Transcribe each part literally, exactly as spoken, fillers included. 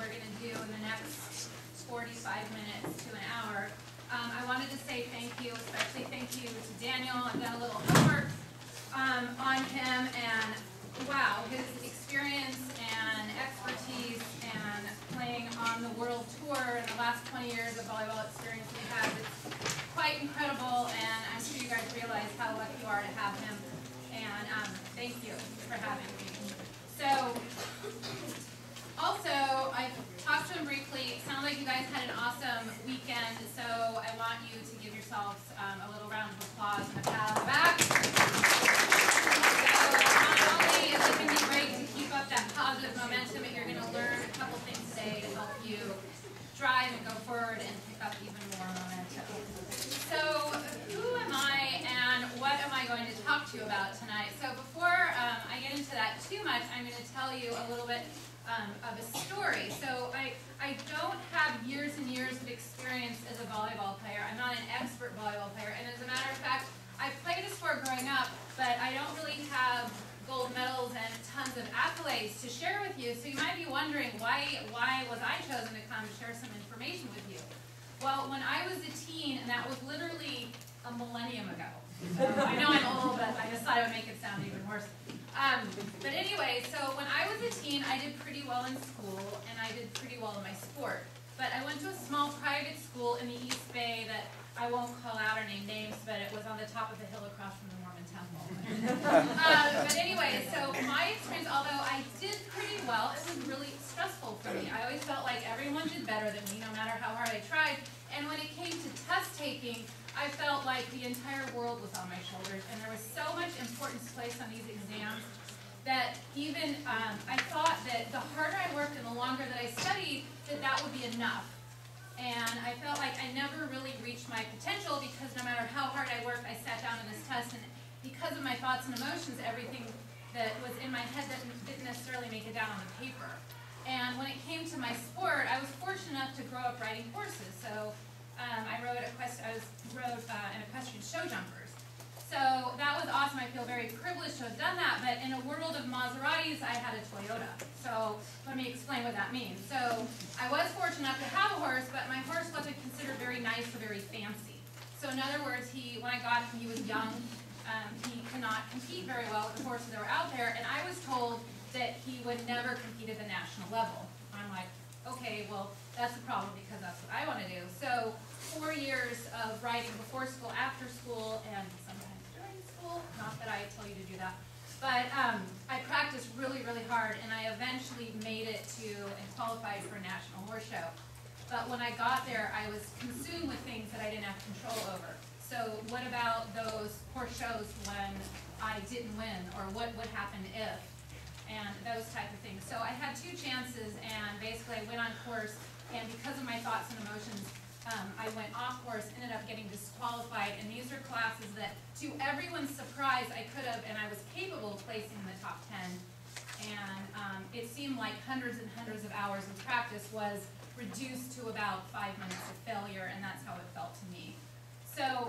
we're going to do in the next forty-five minutes to an hour. Um, I wanted to say thank you, especially thank you to Daniel. I've done a little homework um, on him, and wow, his experience and expertise and playing on the world tour in the last twenty years of volleyball experience he has, it's quite incredible, and I'm sure you guys realize how lucky you are to have him. And um, thank you for having me. So, also, I talked to him briefly. It sounds like you guys had an awesome weekend, so I want you to give yourselves um, a little round of applause and a pat on the back. So, not only is it going to be great to keep up that positive momentum, but you're going to learn a couple things today to help you drive and go forward and pick up even more momentum. So, who am I and what am I going to talk to you about tonight? So before um, I get into that too much, I'm going to tell you a little bit um, of a story. So I, I don't have years and years of experience as a volleyball player. I'm not an expert volleyball player, and as a matter of fact, I played a sport growing up, but I don't really have gold medals and tons of accolades to share with you. So you might be wondering, why, why was I chosen to come share some information with you? Well, when I was a teen, and that was literally a millennium ago. So I know I'm old, but I decided I would make it sound even worse. Um, but anyway, so when I was a teen, I did pretty well in school, and I did pretty well in my sport. But I went to a small private school in the East Bay that I won't call out or name names, but it was on the top of a hill across from the Mormon temple. uh, but anyway, so my experience, although I did pretty well, it was really stressful for me. I always felt like everyone did better than me, no matter how hard I tried. And when it came to test taking, I felt like the entire world was on my shoulders, and there was so much importance placed on these exams that even um, I thought that the harder I worked and the longer that I studied, that that would be enough. And I felt like I never really reached my potential because no matter how hard I worked, I sat down in this test, and because of my thoughts and emotions, everything that was in my head didn't, didn't necessarily make it down on the paper. And when it came to my sport, I was fortunate enough to grow up riding horses. So um, I rode, equest I was, rode uh, an equestrian show jumpers. So that was awesome. I feel very privileged to have done that. But in a world of Maseratis, I had a Toyota. So let me explain what that means. So I was fortunate enough to have a horse, but my horse wasn't considered very nice or very fancy. So in other words, he, when I got him, he was young. Um, he could not compete very well with the horses that were out there. And I was told that he would never compete at the national level. I'm like, okay, well, that's a problem because that's what I want to do. So four years of riding before school, after school, and sometimes during school. Not that I tell you to do that. But um, I practiced really, really hard, and I eventually made it to and qualified for a national horse show. But when I got there, I was consumed with things that I didn't have control over. So what about those horse shows when I didn't win, or what would happen if? And those type of things. So I had two chances, and basically I went on course, and because of my thoughts and emotions, um, I went off course, ended up getting disqualified, and these are classes that, to everyone's surprise, I could have, and I was capable of placing in the top ten, and um, it seemed like hundreds and hundreds of hours of practice was reduced to about five minutes of failure, and that's how it felt to me. So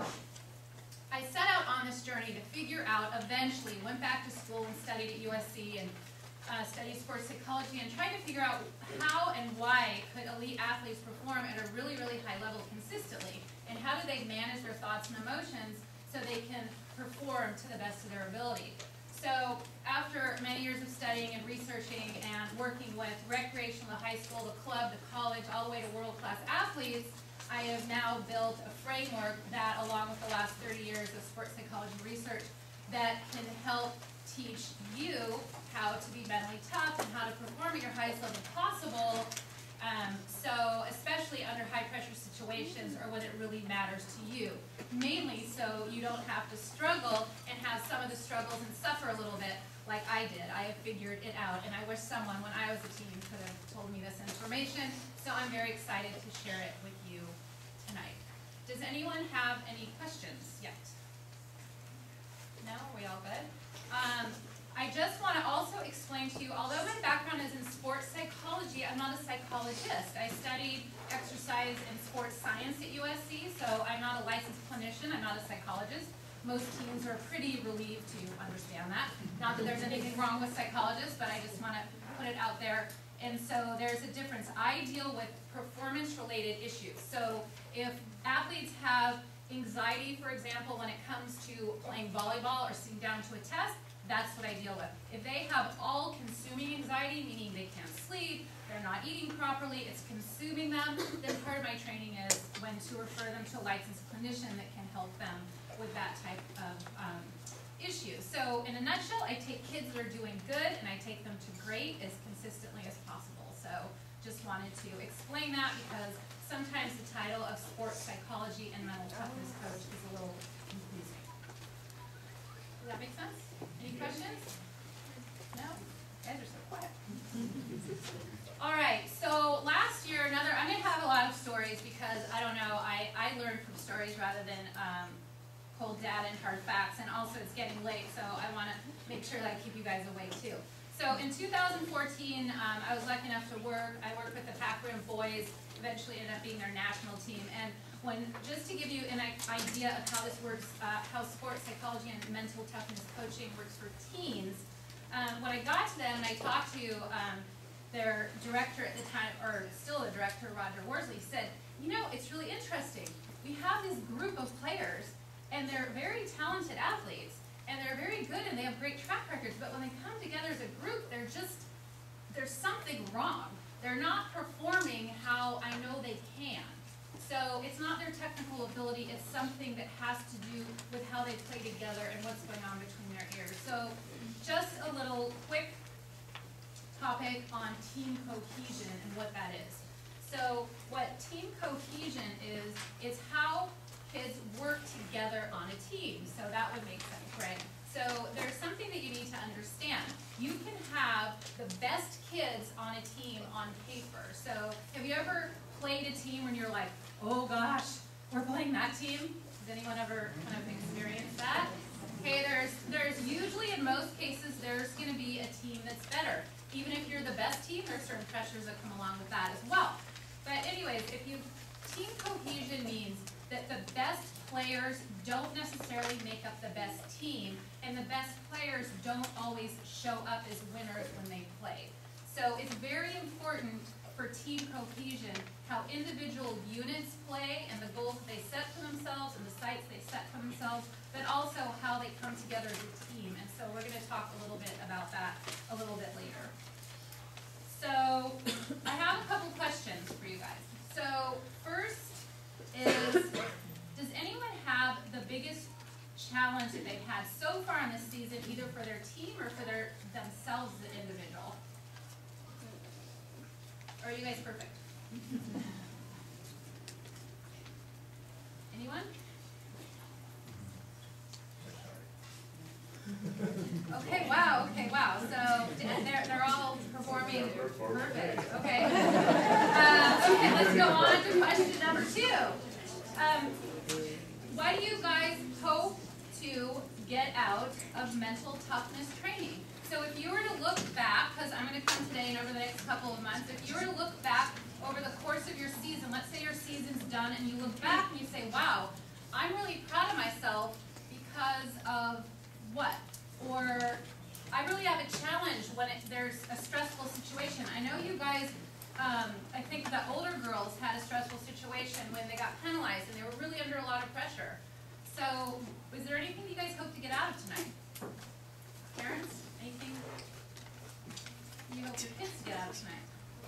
I set out on this journey to figure out, eventually, went back to school and studied at U S C and uh, studied sports psychology and tried to figure out how and why could elite athletes perform at a really, really high level consistently, and how do they manage their thoughts and emotions so they can perform to the best of their ability. So after many years of studying and researching and working with recreational, the high school, the club, the college, all the way to world-class athletes, I have now built a framework that, along with the last thirty years of sports psychology research, that can help teach you how to be mentally tough and how to perform at your highest level possible, um, so especially under high-pressure situations or when it really matters to you. Mainly so you don't have to struggle and have some of the struggles and suffer a little bit like I did. I have figured it out, and I wish someone, when I was a teen, could have told me this information, so I'm very excited to share it with you tonight. Does anyone have any questions yet? No? Are we all good? Um, I just want to also explain to you, although my background is in sports psychology, I'm not a psychologist. I studied exercise and sports science at U S C, so I'm not a licensed clinician, I'm not a psychologist. Most teens are pretty relieved to understand that. Not that there's anything wrong with psychologists, but I just want to put it out there. And so there's a difference. I deal with performance-related issues. So if athletes have anxiety, for example, when it comes to playing volleyball or sitting down to a test, that's what I deal with. If they have all-consuming anxiety, meaning they can't sleep, they're not eating properly, it's consuming them, then part of my training is when to refer them to a licensed clinician that can help them with that type of um, issue. So in a nutshell, I take kids that are doing good and I take them to great as consistently as possible. So just wanted to explain that because sometimes the title of sports psychology and mental toughness coach is a little confusing. Does that make sense? Any questions? No? You guys are so quiet. All right, so last year, another, I'm going to have a lot of stories because, I don't know, I, I learn from stories rather than um, cold data and hard facts, and also it's getting late, so I want to make sure that I keep you guys awake too. So in two thousand fourteen, um, I was lucky enough to work, I worked with the Pac Rim boys, eventually ended up being their national team, and when, just to give you an idea of how this works, uh, how sports psychology and mental toughness coaching works for teens, um, when I got to them and I talked to um, their director at the time, or still the director, Roger Worsley, said, you know, it's really interesting. We have this group of players, and they're very talented athletes, and they're very good, and they have great track records, but when they come together as a group, they're just, there's something wrong. They're not performing how I know they can. So it's not their technical ability, it's something that has to do with how they play together and what's going on between their ears. So just a little quick topic on team cohesion and what that is. So what team cohesion is, is how kids work together on a team. So that would make sense, right? So there's something that you need to understand. You can have the best kids on a team on paper. So have you ever played a team when you're like, oh gosh, we're playing that team? Has anyone ever kind of experienced that? Okay, there's, there's usually, in most cases, there's going to be a team that's better. Even if you're the best team, there's certain pressures that come along with that as well. But anyways, if you, team cohesion means that the best players don't necessarily make up the best team, and the best players don't always show up as winners when they play. So it's very important for team cohesion how individual units play and the goals that they set for themselves and the sights they set for themselves, but also how they come together as a team. And so we're going to talk a little bit about that a little bit later. So I have a couple questions for you guys. So first is, does anyone have the biggest challenge that they've had so far in this season, either for their team or for their themselves as an individual? Or are you guys perfect? Anyone? Okay, wow, okay, wow. So they're, they're all performing perfect. Okay. Uh, okay, let's go on to question number two. Um, what do you guys hope to get out of mental toughness training? So if you were to look back, because I'm going to come today and over the next couple of months, if you were to look back over the course of your season, let's say your season's done and you look back and you say, wow, I'm really proud of myself because of what? Or I really have a challenge when it, there's a stressful situation. I know you guys, um, I think the older girls had a stressful situation when they got penalized and they were really under a lot of pressure. So is there anything you guys hope to get out of tonight? Parents, anything you hope your kids to get out of tonight?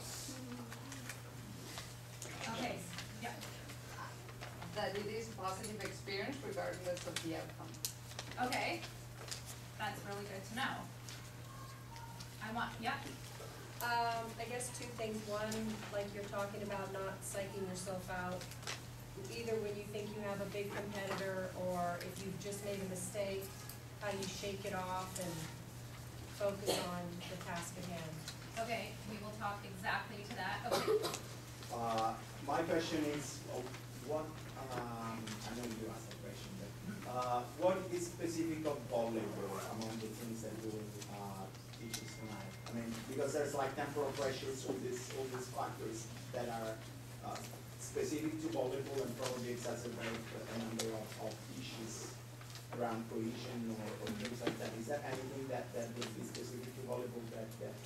Okay, yeah. That it is a positive experience regardless of the outcome. Okay, that's really good to know. I want, yeah. Um, I guess two things. One, like you're talking about not psyching yourself out, either when you think you have a big competitor or if you've just made a mistake, how you shake it off and focus on the task at hand. Okay, we will talk exactly to that. Okay. Uh, my question is, uh, what, um, I know you asked the question, but uh, what is specific of volleyball among the things that you uh, teach us tonight? I mean, because there's like temporal pressures, all these, all these factors that are uh, specific to volleyball and probably exacerbate a number of, of issues around cohesion or, or things like that. Is there anything that, that would be specific to volleyball that, that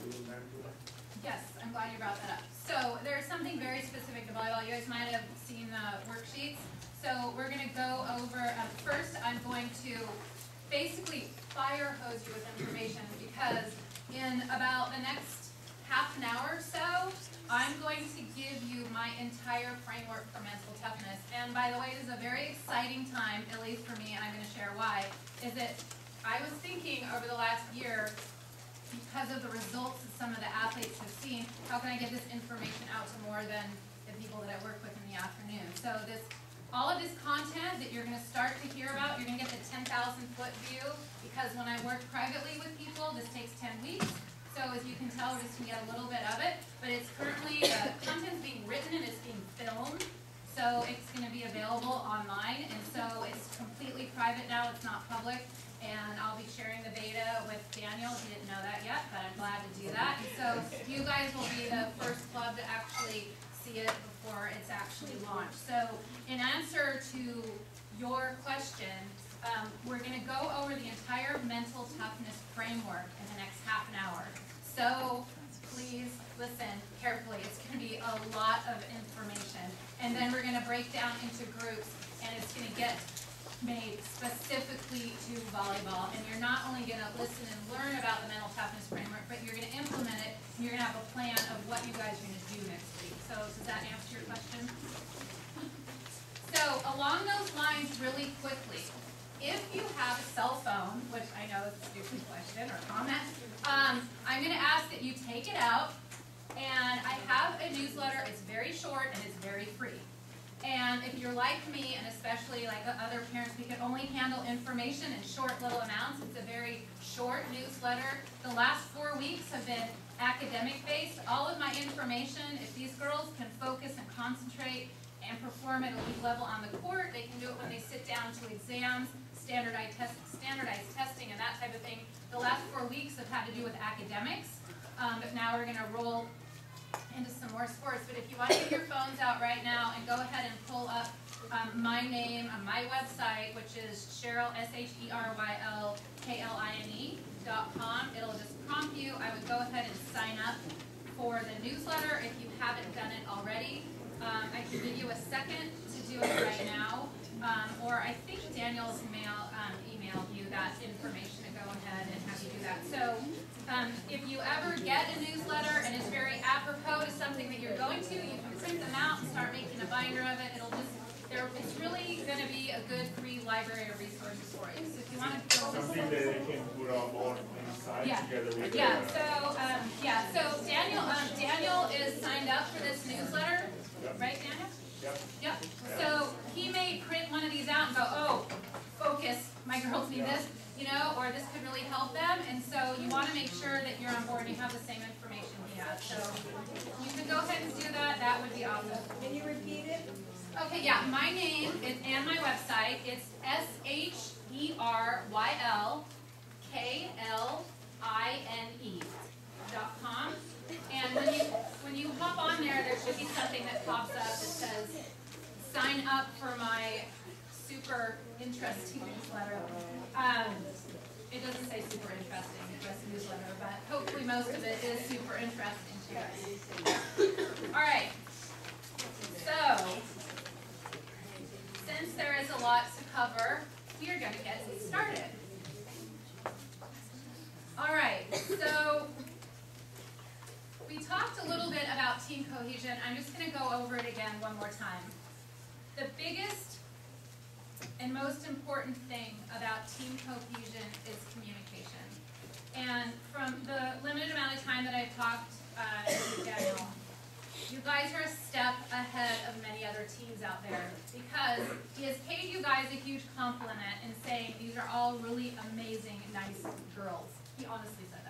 to learn to that? Yes, I'm glad you brought that up. So there's something very specific to volleyball. You guys might have seen the worksheets. So we're going to go over, um, first I'm going to basically fire hose you with information because in about the next half an hour or so, I'm going to give you my entire framework for mental toughness. And by the way, this is a very exciting time, at least for me, and I'm going to share why, is that I was thinking over the last year, because of the results that some of the athletes have seen, how can I get this information out to more than the people that I work with in the afternoon? So this, all of this content that you're going to start to hear about, you're going to get the ten thousand foot view, because when I work privately with people, this takes ten weeks. So as you can tell, we're just going to get a little bit of it, but it's currently, the uh, content's being written and it's being filmed, so it's going to be available online, and so it's completely private now, it's not public, and I'll be sharing the beta with Daniel. He didn't know that yet, but I'm glad to do that, and so you guys will be the first club to actually see it before it's actually launched. So in answer to your question, um, we're going to go over the entire mental toughness framework in the next half an hour. So please listen carefully. It's going to be a lot of information. And then we're going to break down into groups, and it's going to get made specifically to volleyball. And you're not only going to listen and learn about the mental toughness framework, but you're going to implement it, and you're going to have a plan of what you guys are going to do next week. So does that answer your question? So along those lines, really quickly, if you have a cell phone, which I know is a stupid question or comment, um, I'm going to ask that you take it out, and I have a newsletter. It's very short and it's very free. And if you're like me, and especially like other parents, we can only handle information in short little amounts. It's a very short newsletter. The last four weeks have been academic-based. All of my information, if these girls can focus and concentrate and perform at elite level on the court, they can do it when they sit down to exams, standardized, test, standardized testing, and that type of thing. The last four weeks have had to do with academics, um, but now we're going to roll into some more sports. But if you want to get your phones out right now and go ahead and pull up um, my name on my website, which is Sheryl, S H E R Y L K L I N E dot com, it'll just prompt you. I would go ahead and sign up for the newsletter if you haven't done it already. Um, I can give you a second to do it right now, um, or I think Daniel's mail, um, emailed you that information to go ahead and have you do that. So um, if you ever get a newsletter and it's very apropos to something that you're going to, you can print them out and start making a binder of it. It'll just, there, it's really going to be a good free library of resources for you. So if you want to go something that they can put up on inside yeah. together with yeah. the, So um, yeah. So Daniel, um, Daniel is signed up for this newsletter. Yep. Right, Daniel? Yep. Yep. So he may print one of these out and go, oh, focus, my girls need this, you know, or this could really help them. And so you want to make sure that you're on board and you have the same information he has. So you can go ahead and do that. That would be awesome. Can you repeat it? Okay, yeah. My name is, and my website, it's S H E R Y L K L I N E dot com. And when you when you hop on there, there should be something that pops up that says, sign up for my super interesting newsletter. Um, it doesn't say super interesting, it's just a newsletter, but hopefully most of it is super interesting to you guys. All right. So, since there is a lot to cover, we are going to get started. All right. So, we talked a little bit about team cohesion. I'm just going to go over it again one more time. The biggest and most important thing about team cohesion is communication. And from the limited amount of time that I've talked uh, with Daniel, you guys are a step ahead of many other teams out there because he has paid you guys a huge compliment in saying these are all really amazing, nice girls. He honestly said that.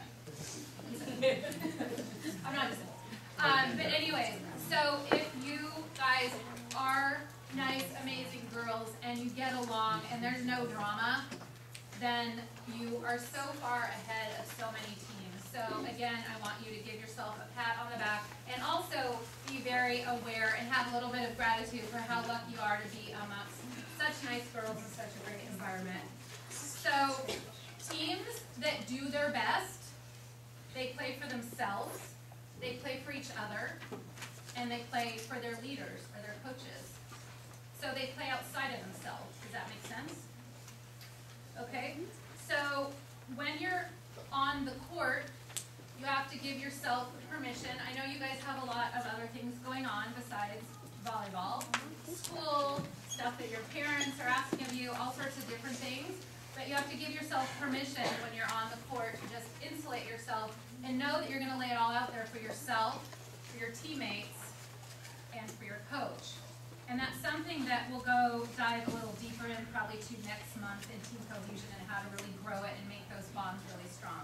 I'm not just um, but anyways, so if you guys are nice, amazing girls and you get along and there's no drama, then you are so far ahead of so many teams. So again, I want you to give yourself a pat on the back and also be very aware and have a little bit of gratitude for how lucky you are to be amongst such nice girls in such a great environment. So teams that do their best They play for themselves, they play for each other, and they play for their leaders or their coaches. So they play outside of themselves. Does that make sense? Okay, so when you're on the court, you have to give yourself permission. I know you guys have a lot of other things going on besides volleyball, school, stuff that your parents are asking of you, all sorts of different things. But you have to give yourself permission when you're on the court to just insulate yourself and know that you're going to lay it all out there for yourself, for your teammates, and for your coach. And that's something that we'll go dive a little deeper in probably to next month in team cohesion and how to really grow it and make those bonds really strong.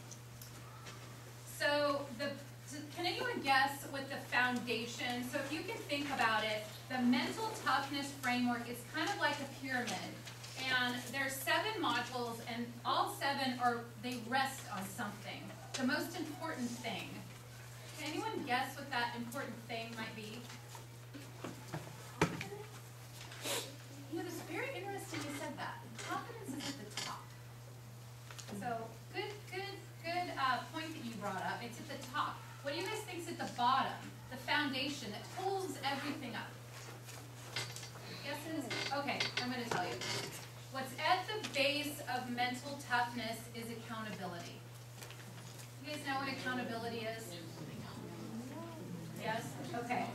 So the, can anyone guess what the foundation, so if you can think about it, the mental toughness framework is kind of like a pyramid. And there's seven modules, and all seven are, they rest on something. The most important thing. Can anyone guess what that important thing might be? You know, it's very interesting you said that. Confidence is at the top. So, good, good, good uh, point that you brought up. It's at the top. What do you guys think is at the bottom? The foundation that holds everything up. Guesses? Okay, I'm going to tell you. What's at the base of mental toughness is accountability. You guys know what accountability is? Yes? Okay.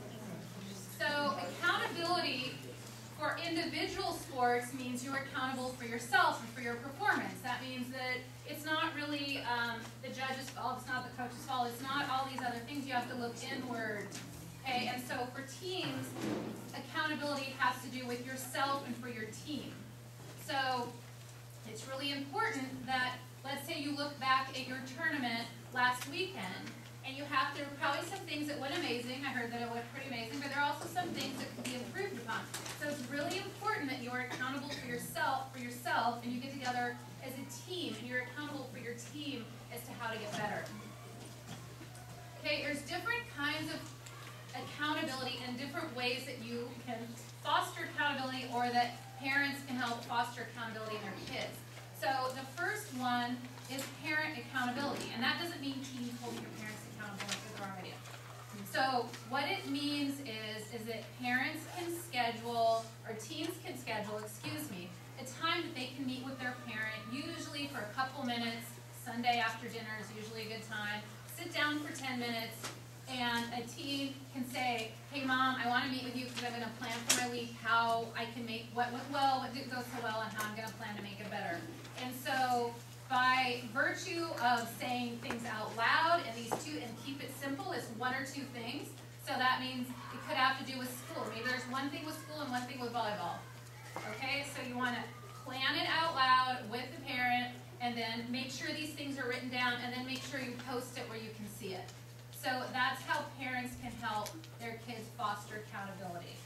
So accountability for individual sports means you're accountable for yourself and for your performance. That means that it's not really um, the judge's fault, it's not the coach's fault, it's not all these other things. You have to look inward. Okay? And so for teams, accountability has to do with yourself and for your team. So it's really important that, let's say you look back at your tournament last weekend, and you have to, there were probably some things that went amazing. I heard that it went pretty amazing, but there are also some things that could be improved upon. So it's really important that you are accountable for yourself, for yourself, and you get together as a team, and you're accountable for your team as to how to get better. Okay, there's different kinds of accountability and different ways that you can foster accountability or that parents can help foster accountability in their kids. So the first one is parent accountability, and that doesn't mean teens holding your parents accountable. That's the wrong idea. So what it means is, is that parents can schedule, or teens can schedule, excuse me, a time that they can meet with their parent, usually for a couple minutes. Sunday after dinner is usually a good time. Sit down for ten minutes, and a teen can say, hey mom, I want to meet with you because I'm going to plan for my week how I can make what went well, what didn't go so well, and how I'm going to plan to make it better. And so by virtue of saying things out loud, and these two, and keep it simple, it's one or two things. So that means it could have to do with school. Maybe there's one thing with school and one thing with volleyball. Okay, so you want to plan it out loud with the parent, and then make sure these things are written down, and then make sure you post it where you can see it. So that's how parents can help their kids foster accountability.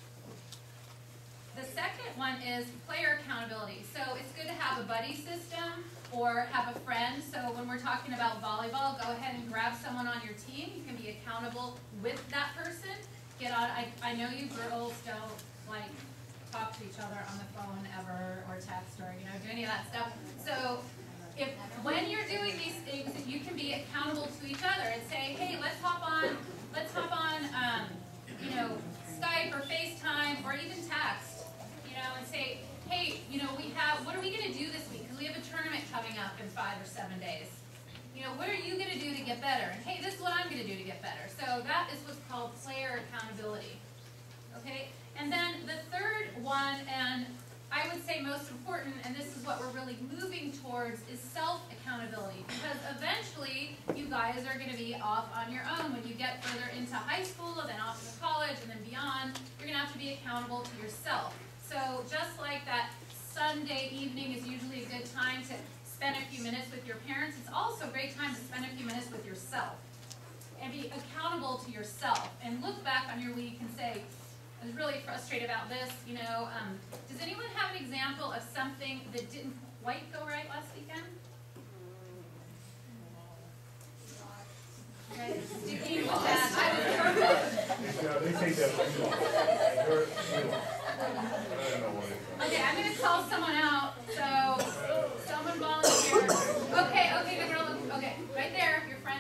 The second one is player accountability. So it's good to have a buddy system or have a friend. So when we're talking about volleyball, go ahead and grab someone on your team. You can be accountable with that person. Get on. I, I know you girls don't like talk to each other on the phone ever or text or you know do any of that stuff. So if when you're doing these things, you can be accountable to each other and say, hey, let's hop on, let's hop on, um, you know, Skype or FaceTime or even text, you know, and say, hey, you know, we have, what are we going to do this week? Because we have a tournament coming up in five or seven days. You know, what are you going to do to get better? And hey, this is what I'm going to do to get better. So that is what's called player accountability. Okay, and then the third one, and I would say most important, and this is what we're really moving towards, is self-accountability. Because eventually, you guys are going to be off on your own. When you get further into high school, then off to college, and then beyond, you're going to have to be accountable to yourself. So just like that Sunday evening is usually a good time to spend a few minutes with your parents, it's also a great time to spend a few minutes with yourself. And be accountable to yourself. And look back on your week and say, I was really frustrated about this, you know. Um, does anyone have an example of something that didn't quite go right last weekend? Okay, sticking with that, I was perfect. No, they take that from you. You're, you I don't know what it is. Okay, I'm going to call someone out. So, someone volunteer. Okay, okay, the girl, okay, right there, your friend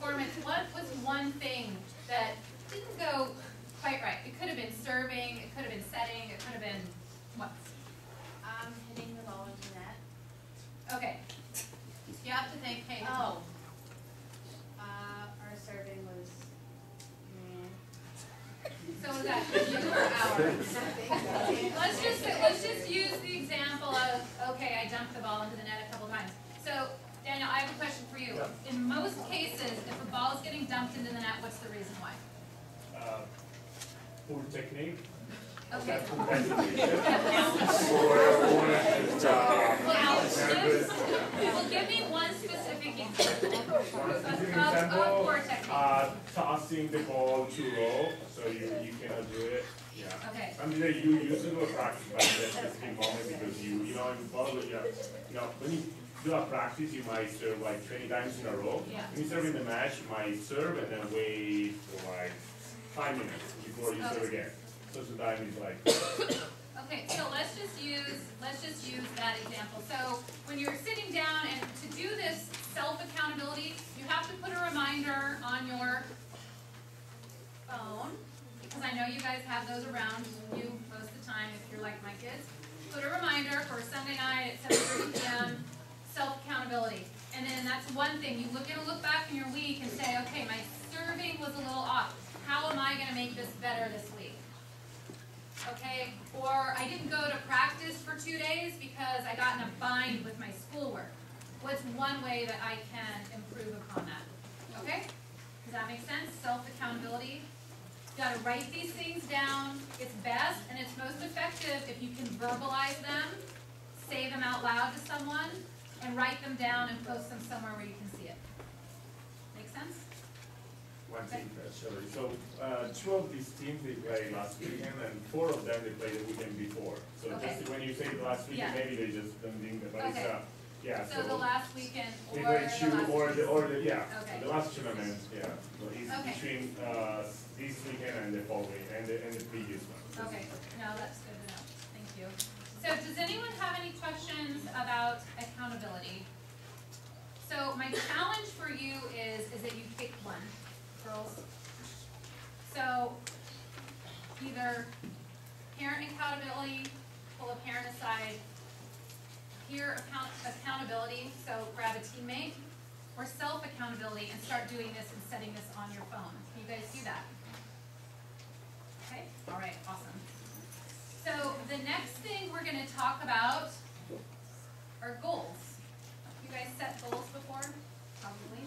performance, what was one thing that didn't go quite right? It could have been serving, it could have been setting, it could have been what? Um, hitting the ball into net. Okay. You have to think, hey, Oh. Uh, our serving was, mm, so was that you or ours? Let's just, let's just use the example of, okay, I dumped the ball into the net a couple times. So, Daniel, I have a question for you. Yeah. In most cases, if a ball is getting dumped into the net, what's the reason why? Uh, poor technique. Okay. Or, or, uh, Well, example, just, well, give me one specific example one of, specific of, of example, poor technique. uh, tossing the ball too low, so you, you cannot do it. Yeah. Okay. I mean, you used to do a practice by that specific moment because you, you know, in volleyball, you, you know, when you do a practice, you might serve like twenty times in a row. Yeah. When you serve in the match, you might serve and then wait for like five minutes before you serve again. So the time is like. Okay, so let's just use, let's just use that example. So when you're sitting down and to do this self-accountability, you have to put a reminder on your phone, because I know you guys have those around you most of the time if you're like my kids. Put a reminder for Sunday night at seven thirty p m, self-accountability. And then that's one thing. You look at a look back in your week and say, okay, my serving was a little off. How am I going to make this better this week? Okay, or I didn't go to practice for two days because I got in a bind with my schoolwork. What's one way that I can improve upon that? Okay, does that make sense? Self-accountability. You got to write these things down. It's best and it's most effective if you can verbalize them, say them out loud to someone, and write them down and post them somewhere where you can see it. Make sense? One thing, uh, Sheryl. So uh, two of these teams they played last weekend, and four of them they played the weekend before. So Okay. just when you say the last weekend, Yeah. maybe they just don't think that, but it's Okay. uh, yeah. So the last weekend or they the played two last or the or the yeah. Okay. The last tournament, yeah. So it's Okay. between uh, this weekend and the following and the and the previous one. Okay, no, that's good to know. Thank you. So does anyone have any questions about accountability? So my challenge for you is, is that you pick one, girls. So either parent accountability, pull a parent aside, peer account accountability, so grab a teammate, or self-accountability and start doing this and setting this on your phone. Can you guys do that? Okay, all right, awesome. So the next thing we're going to talk about are goals. You guys set goals before? Probably.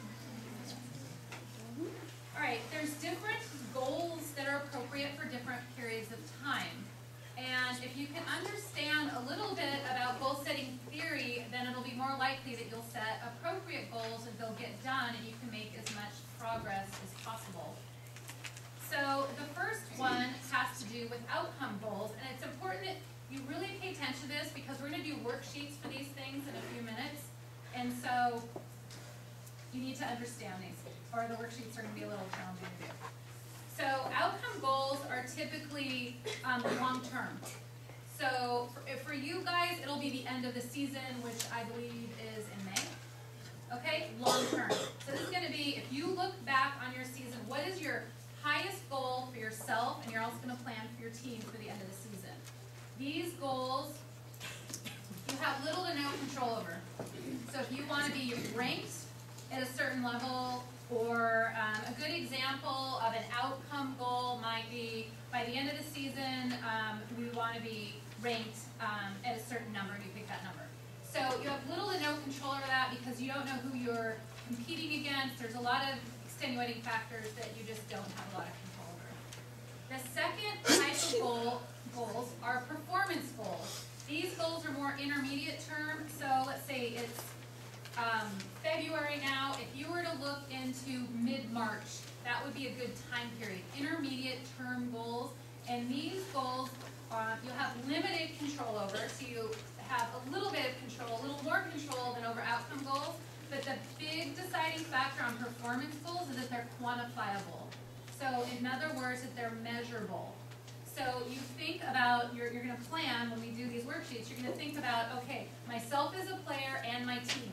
All right, there's different goals that are appropriate for different periods of time. And if you can understand a little bit about goal setting theory, then it'll be more likely that you'll set appropriate goals and they'll get done and you can make as much progress as possible. So the first one has to do with outcome goals, and it's important that you really pay attention to this because we're going to do worksheets for these things in a few minutes. And so you need to understand these, or the worksheets are going to be a little challenging to do. So outcome goals are typically um, long-term. So for, for you guys, it'll be the end of the season, which I believe is in May. Okay, long-term. So this is going to be, if you look back on your season, what is your highest goal for yourself, and you're also going to plan for your team for the end of the season. These goals, you have little to no control over. So if you want to be ranked at a certain level, or um, a good example of an outcome goal might be, by the end of the season, um, we want to be ranked um, at a certain number, and you pick that number. So you have little to no control over that because you don't know who you're competing against. There's a lot of extenuating factors that you just don't have a lot of control over. The second type of goal, goals are performance goals. These goals are more intermediate term, so let's say it's um, February now. If you were to look into mid-March, that would be a good time period. Intermediate term goals, and these goals uh, you'll have limited control over, so you have a little bit of control, a little more control than over outcome goals. But the big deciding factor on performance goals is that they're quantifiable. So in other words, that they're measurable. So you think about, you're, you're going to plan when we do these worksheets, you're going to think about, okay, myself as a player and my team.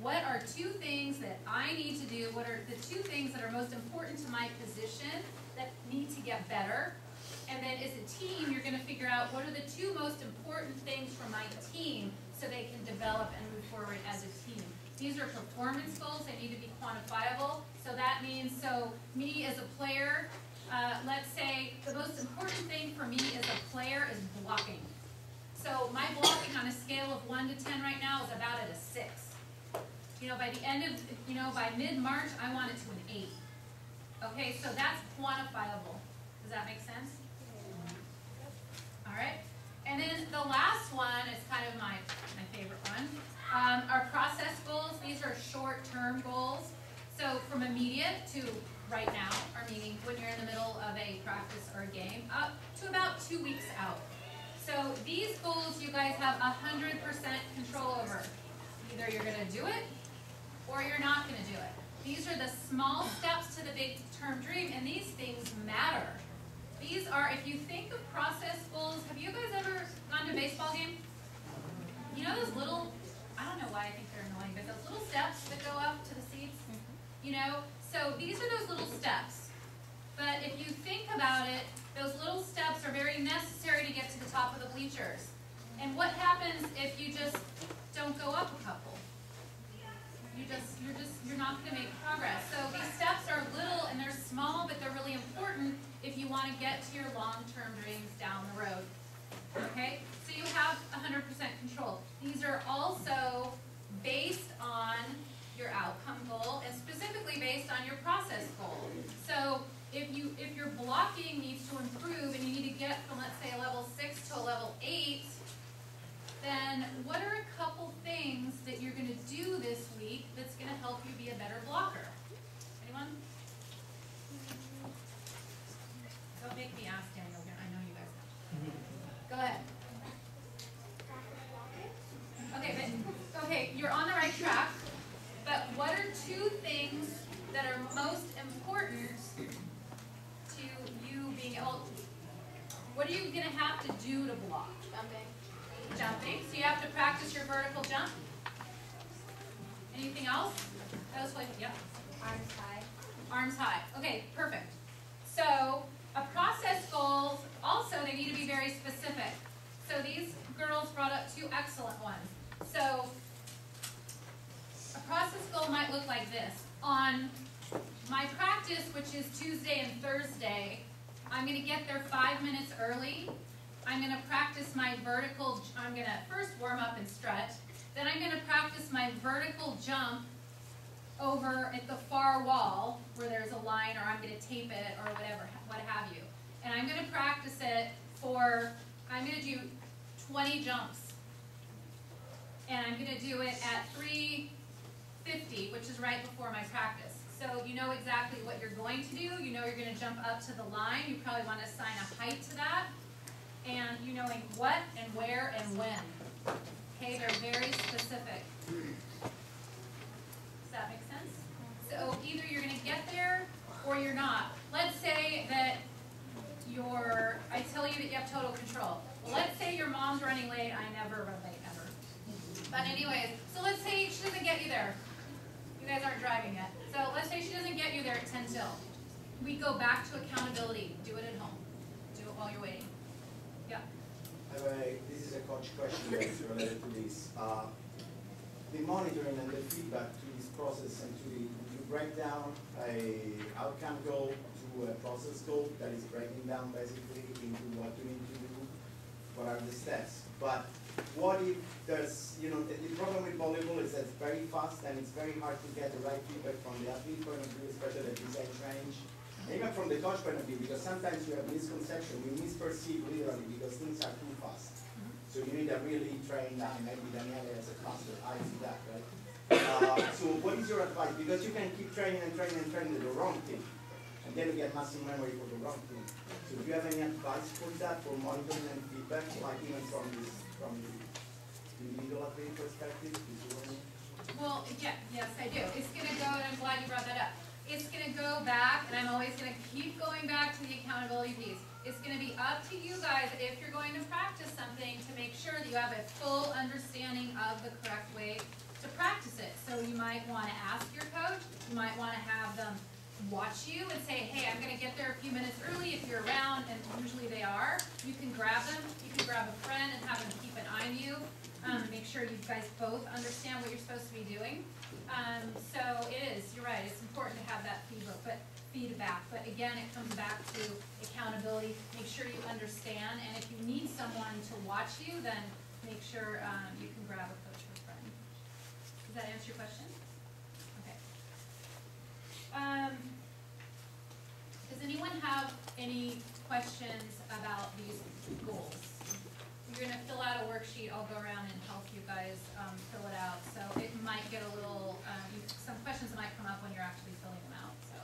what are two things that I need to do, what are the two things that are most important to my position that need to get better. And then as a team, you're going to figure out what are the two most important things for my team so they can develop and move forward as a team. These are performance goals. They need to be quantifiable. So that means, so me as a player, uh, let's say the most important thing for me as a player is blocking. So my blocking on a scale of one to ten right now is about at a six. You know, by the end of, you know, by mid-March, I want it to an eight. Okay, so that's quantifiable. Does that make sense? All right. And then the last one is kind of my, my favorite one. Um, our process goals, these are short-term goals. So from immediate to right now, or meaning when you're in the middle of a practice or a game, up to about two weeks out. So these goals you guys have one hundred percent control over. Either you're going to do it or you're not going to do it. These are the small steps to the big term dream, and these things matter. These are, if you think of process goals, have you guys ever gone to a baseball game? You know those little, I don't know why I think they're annoying, but those little steps that go up to the seats? You know, so these are those little steps. But if you think about it, those little steps are very necessary to get to the top of the bleachers. And what happens if you just don't go up a couple? You just, you're just, you're not going to make progress. So these steps are little and they're small, but they're really important if you want to get to your long-term dreams down the road. Okay? So you have one hundred percent control. These are also based on your outcome goal and specifically based on your process goal. So if you, if your blocking needs to improve and you need to get from, let's say, a level six to a level eight, then what are a couple things that you're going to do this week that's going to help you be a better blocker? Anyone? Don't make me ask, Daniel. I know you guys have. Go ahead. Okay, but, okay, you're on the right track, but what are two things that are most important to you being able, what are you going to have to do to block? Jumping. Jumping, so you have to practice your vertical jump. Anything else? That was like, yep. Arms high. Arms high. Okay, perfect. So a process goals, also they need to be very specific. So these girls brought up two excellent ones. So a process goal might look like this. On my practice, which is Tuesday and Thursday, I'm going to get there five minutes early. I'm going to practice my vertical, I'm going to first warm up and stretch. Then I'm going to practice my vertical jump over at the far wall where there's a line, or I'm going to tape it or whatever, what have you. And I'm going to practice it for, I'm going to do twenty jumps. And I'm going to do it at three fifty, which is right before my practice. So you know exactly what you're going to do. You know you're going to jump up to the line. You probably want to assign a height to that. And you knowing what and where and when. Okay, they're very specific. Does that make sense? So either you're going to get there or you're not. Let's say that you're, I tell you that you have total control. Well, let's say your mom's running late. I never run late, ever. But anyways, so let's say she doesn't get you there. You guys aren't driving yet. So let's say she doesn't get you there at ten till. We go back to accountability. Do it at home. Do it while you're waiting. Yeah. A, this is a coach question that's related to this. Uh, the monitoring and the feedback to this process and to the, you break down a outcome goal to a process goal that is breaking down basically into what you need to do, what are the steps. But what if there's, you know, the, the problem with volleyball is that it's very fast and it's very hard to get the right feedback from the athlete point of view, especially at this age range. Even from the coach point of view, because sometimes you have misconception, you misperceive literally because things are too fast. Mm-hmm. So you need a really trained eye, maybe Daniela has a cluster, I see that, right? Uh, so what is your advice? Because you can keep training and training and training the wrong thing, and then you get muscle memory for the wrong thing. So do you have any advice for that, for monitoring and feedback, like even from this, from the individual athlete perspective? Well, yeah, yes, I do. It's going to go, and I'm glad you brought that up. It's going to go back, and I'm always going to keep going back to the accountability piece. It's going to be up to you guys, if you're going to practice something, to make sure that you have a full understanding of the correct way to practice it. So you might want to ask your coach, you might want to have them watch you and say, hey, I'm going to get there a few minutes early if you're around, and usually they are. You can grab them, you can grab a friend and have them keep an eye on you. Um, make sure you guys both understand what you're supposed to be doing. Um, so it is, you're right, it's important to have that feedback, but feedback. But again, it comes back to accountability. Make sure you understand, and if you need someone to watch you, then make sure um, you can grab a coach or friend. Does that answer your question? Okay. Um, does anyone have any questions about these goals? You're going to fill out a worksheet. I'll go around and help you guys um, fill it out. So it might get a little, um, you, some questions might come up when you're actually filling them out. So,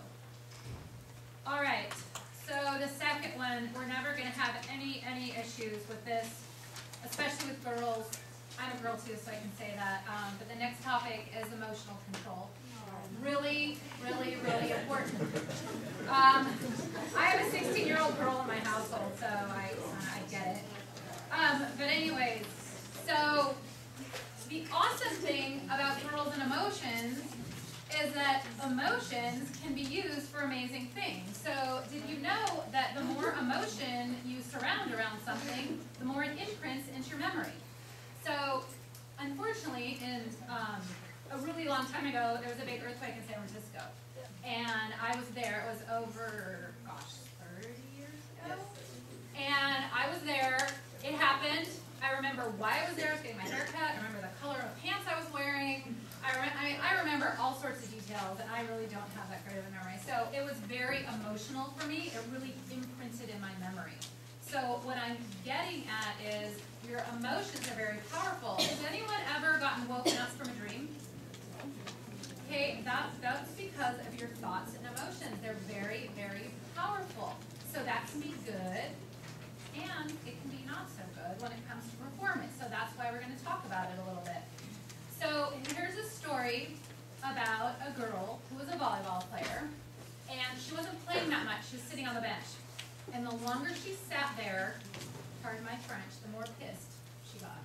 all right. So the second one, we're never going to have any any issues with this, especially with girls. I'm a girl too, so I can say that. Um, but the next topic is emotional control. Really, really, really important. Um, I have a sixteen-year-old girl in my household, so I uh, I get it. Um, but anyways, so the awesome thing about girls and emotions is that emotions can be used for amazing things. So did you know that the more emotion you surround around something, the more it imprints into your memory? So unfortunately, in um, a really long time ago, there was a big earthquake in San Francisco. And I was there. It was over, gosh, thirty years ago? And I was there. It happened. I remember why I was there. I was getting my hair cut. I remember the color of pants I was wearing. I, re I, I remember all sorts of details, and I really don't have that great of a memory. So it was very emotional for me. It really imprinted in my memory. So what I'm getting at is your emotions are very powerful. Has anyone ever gotten woken up from a dream? Okay, that, that's because of your thoughts and emotions. They're very, very powerful. So that can be good. And it can be not so good when it comes to performance. So that's why we're going to talk about it a little bit. So here's a story about a girl who was a volleyball player. And she wasn't playing that much. She was sitting on the bench. And the longer she sat there, pardon my French, the more pissed she got.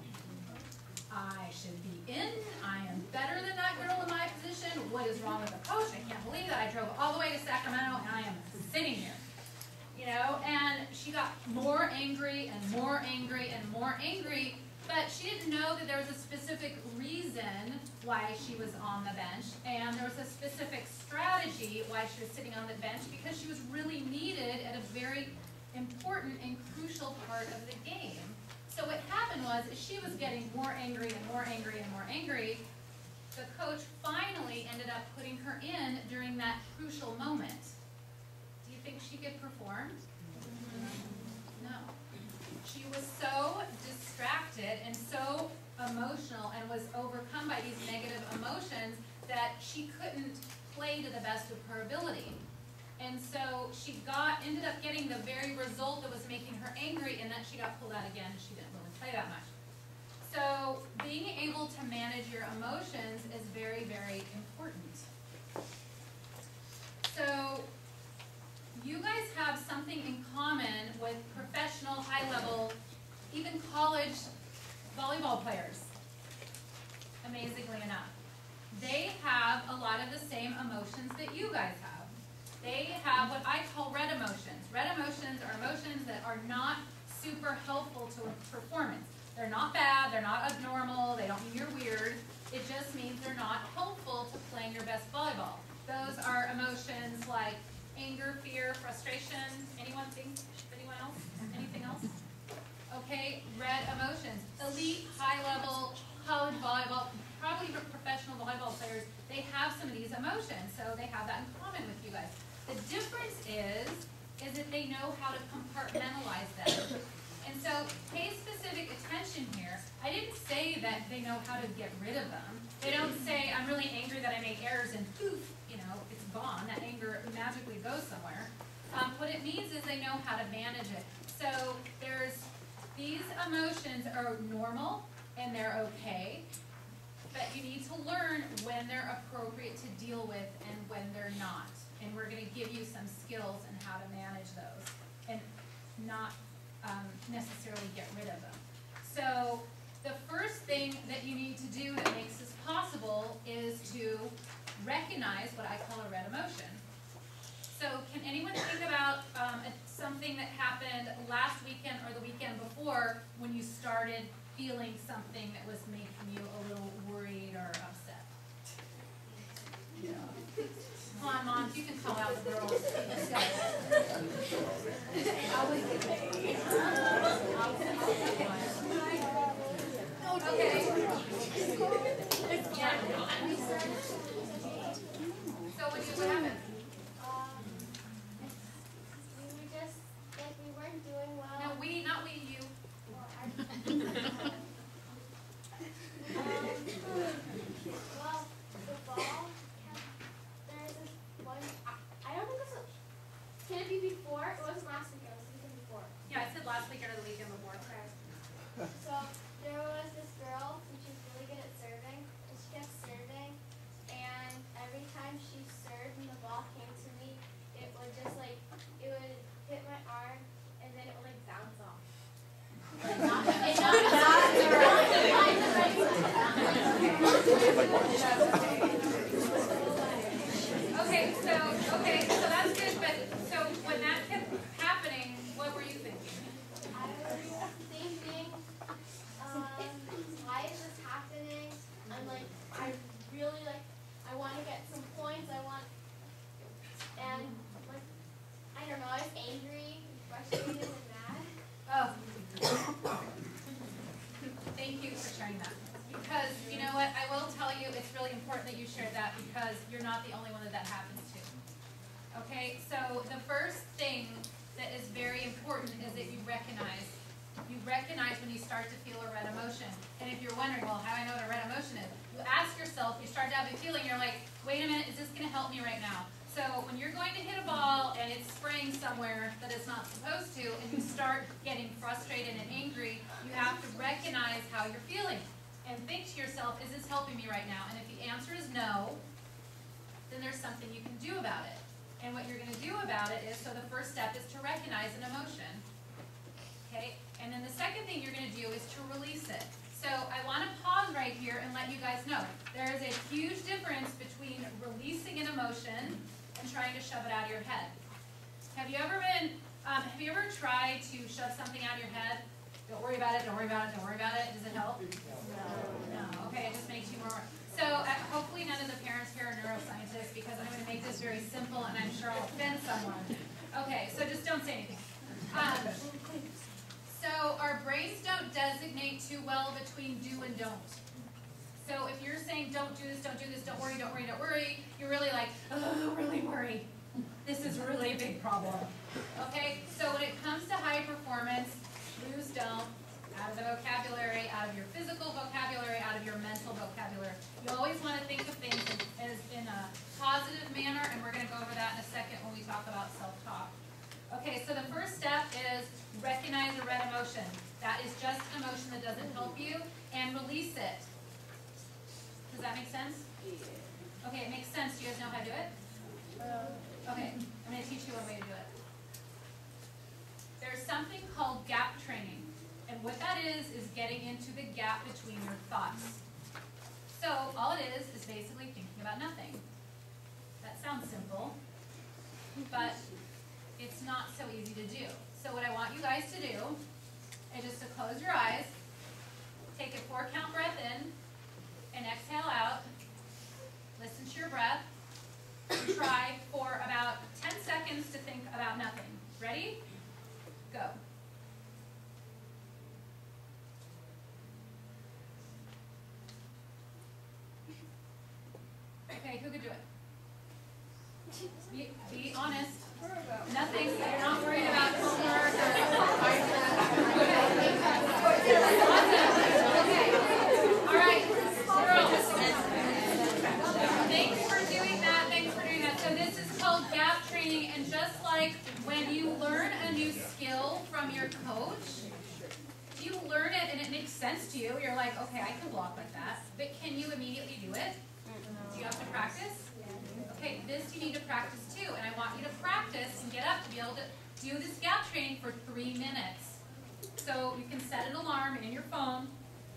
I should be in. I am better than that girl in my position. What is wrong with the coach? I can't believe that I drove all the way to Sacramento and I am sitting here. You know, and she got more angry and more angry and more angry, but she didn't know that there was a specific reason why she was on the bench, and there was a specific strategy why she was sitting on the bench, because she was really needed at a very important and crucial part of the game. So what happened was, as she was getting more angry and more angry and more angry, the coach finally ended up putting her in during that crucial moment. Think she could perform? No. She was so distracted and so emotional and was overcome by these negative emotions that she couldn't play to the best of her ability. And so she got ended up getting the very result that was making her angry, and then she got pulled out again and she didn't really play that much. So being able to manage your emotions is very, very important. So you guys have something in common with professional, high-level, even college volleyball players, amazingly enough. They have a lot of the same emotions that you guys have. They have what I call red emotions. Red emotions are emotions that are not super helpful to a performance. They're not bad, they're not abnormal, they don't mean you're weird. It just means they're not helpful to playing your best volleyball. Those are emotions like anger, fear, frustration. Anyone think? Anyone else? Anything else? Okay, red emotions. Elite, high-level, college volleyball, probably professional volleyball players, they have some of these emotions, so they have that in common with you guys. The difference is, is that they know how to compartmentalize them. And so pay specific attention here. I didn't say that they know how to get rid of them. They don't say, I'm really angry that I made errors and poof, you know, it's gone. That anger magically goes somewhere. Um, what it means is they know how to manage it. So there's, these emotions are normal and they're okay, but you need to learn when they're appropriate to deal with and when they're not. And we're going to give you some skills on how to manage those and not um, necessarily get rid of them. So the first thing that you need to do that makes this possible is to recognize what I call a red emotion. So can anyone think about um, a, something that happened last weekend or the weekend before when you started feeling something that was making you a little worried or upset? Yeah. Come on, moms, you can call out the girls. Let's go. Okay. Yeah. So what, what happened? Um, we were just, like, we weren't doing well. No, we, not we, you. Well, I, um, well, the ball kept, there's this one, I, I don't think this was, can it be before? It wasn't last weekend, it was the weekend before. Yeah, I said last week or the weekend before. Okay. So, there was this girl, and she was really good at serving, and she kept serving, and every time she served and the ball came to me, it would just like, it would hit my arm, and then it would like bounce off. Like not, it not, not, Okay, so, okay, so that's good, but, so when that kept happening, what were you thinking? I was thinking, um, why is this happening? I'm like, I really like, I want to get some points, I want, and like, I don't know, I was angry, frustrated, and mad. Oh. Thank you for sharing that. Because, you know what, I will tell you, it's really important that you shared that because you're not the only one that that happens to. Okay, so the first thing that is very important is that you recognize. You recognize when you start to feel a red emotion. And if you're wondering, well, how do I know what a red emotion is? You ask yourself, you start to have a feeling, you're like, wait a minute, is this going to help me right now? So when you're going to hit a ball and it's spraying somewhere that it's not supposed to, and you start getting frustrated and angry, you have to recognize how you're feeling. And think to yourself, is this helping me right now? And if the answer is no, then there's something you can do about it. And what you're going to do about it is, so the first step is to recognize an emotion. Okay? And then the second thing you're going to do is to release it. So I want to pause right here and let you guys know. There is a huge difference between releasing an emotion and trying to shove it out of your head. Have you ever been, um, have you ever tried to shove something out of your head? Don't worry about it, don't worry about it, don't worry about it. Does it help? No. No. Okay, it just makes you more. So uh, hopefully none of the parents here are neuroscientists because I'm going to make this very simple and I'm sure I'll offend someone. Okay, so just don't say anything. Um, so our brains don't designate too well between do and don't. So if you're saying don't do this, don't do this, don't worry, don't worry, don't worry, you're really like, oh, really worry. This is really a big problem. Okay, so when it comes to high performance, lose don't, out of the vocabulary, out of your physical vocabulary, out of your mental vocabulary. You always want to think of things in, as in a positive manner, and we're going to go over that in a second when we talk about self-talk. Okay, so the first step is recognize a red emotion. That is just an emotion that doesn't help you, and release it. Does that make sense? Yeah. Okay, it makes sense. Do you guys know how to do it? Uh, okay, I'm going to teach you one way to do it. There's something called gap training. And what that is, is getting into the gap between your thoughts. So all it is, is basically thinking about nothing. That sounds simple, but it's not so easy to do. So what I want you guys to do is just to close your eyes, take a four count breath in, and exhale out. Listen to your breath. And try for about ten seconds to think about nothing. Ready? Go. Okay, who could do it? Be, be honest. Nothing. You're not worried about homework or. Okay. All right. Girls. Thanks for doing that. Thanks for doing that. So this is called gap training, and just like when you learn a new skill from your coach, you learn it and it makes sense to you. You're like, okay, I can block like that. But can you immediately do it? Do you have to practice? Okay, this you need to practice too. And I want you to practice and get up to be able to do this gap training for three minutes. So you can set an alarm in your phone.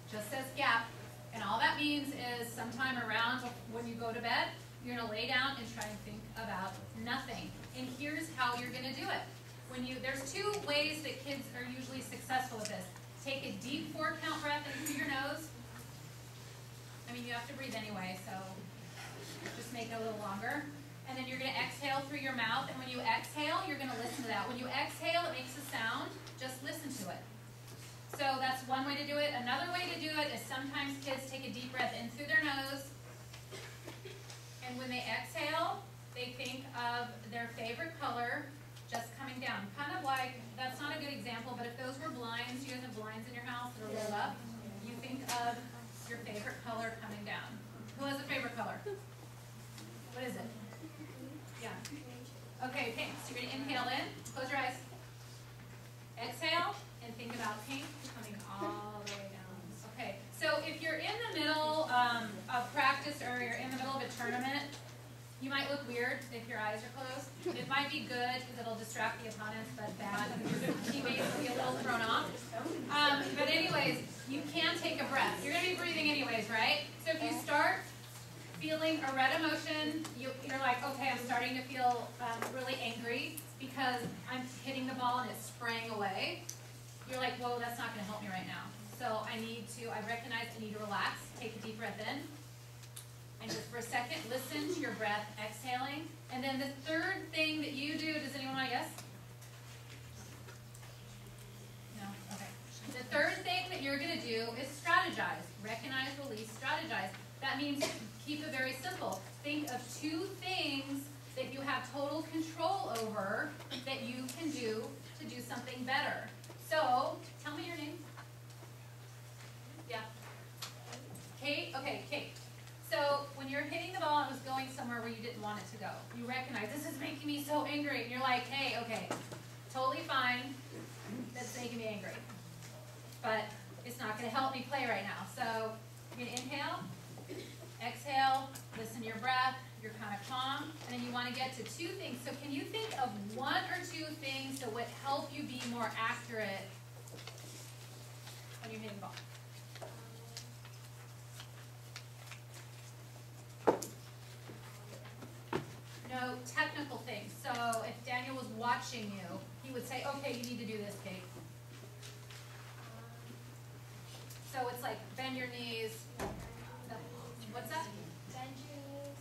just says gap. And all that means is sometime around when you go to bed, you're gonna lay down and try and think about nothing. And here's how you're gonna do it. When you, there's two ways that kids are usually successful with this. Take a deep four count breath in through your nose. I mean, you have to breathe anyway, so just make it a little longer. And then you're gonna exhale through your mouth. And when you exhale, you're gonna listen to that. When you exhale, it makes a sound. Just listen to it. So that's one way to do it. Another way to do it is sometimes kids take a deep breath in through their nose. And when they exhale, they think of their favorite color just coming down. Kind of like, that's not a good example, but if those were blinds, you guys have blinds in your house that are rolled up, you think of your favorite color coming down. Who has a favorite color? What is it? Yeah. Okay, pink. So you're going to inhale in. Close your eyes. Exhale, and think about pink coming all the way down. Okay, so if you're in the middle um, of practice or you're in the middle of a tournament, you might look weird if your eyes are closed. It might be good because it'll distract the opponents, but bad because your teammates will be a little thrown off. Um, but anyways, you can take a breath. You're going to be breathing anyways, right? So if you start feeling a red emotion, you, you're like, okay, I'm starting to feel um, really angry because I'm hitting the ball and it's spraying away. You're like, whoa, that's not going to help me right now. So I need to, I recognize I need to relax, take a deep breath in. And just for a second, listen to your breath, exhaling. And then the third thing that you do, does anyone want to guess? No? Okay. The third thing that you're going to do is strategize. Recognize, release, strategize. That means keep it very simple. Think of two things that you have total control over that you can do to do something better. So, tell me your name. Yeah. Kate? Okay, Kate. So when you're hitting the ball and it was going somewhere where you didn't want it to go, you recognize, this is making me so angry. And you're like, hey, okay, totally fine. That's making me angry. But it's not going to help me play right now. So you're going to inhale, exhale, listen to your breath. You're kind of calm. And then you want to get to two things. So can you think of one or two things that would help you be more accurate when you're hitting the ball? No, technical things. So if Daniel was watching you, he would say, okay, you need to do this, Kate. So it's like bend your knees. What's that? Bend your knees.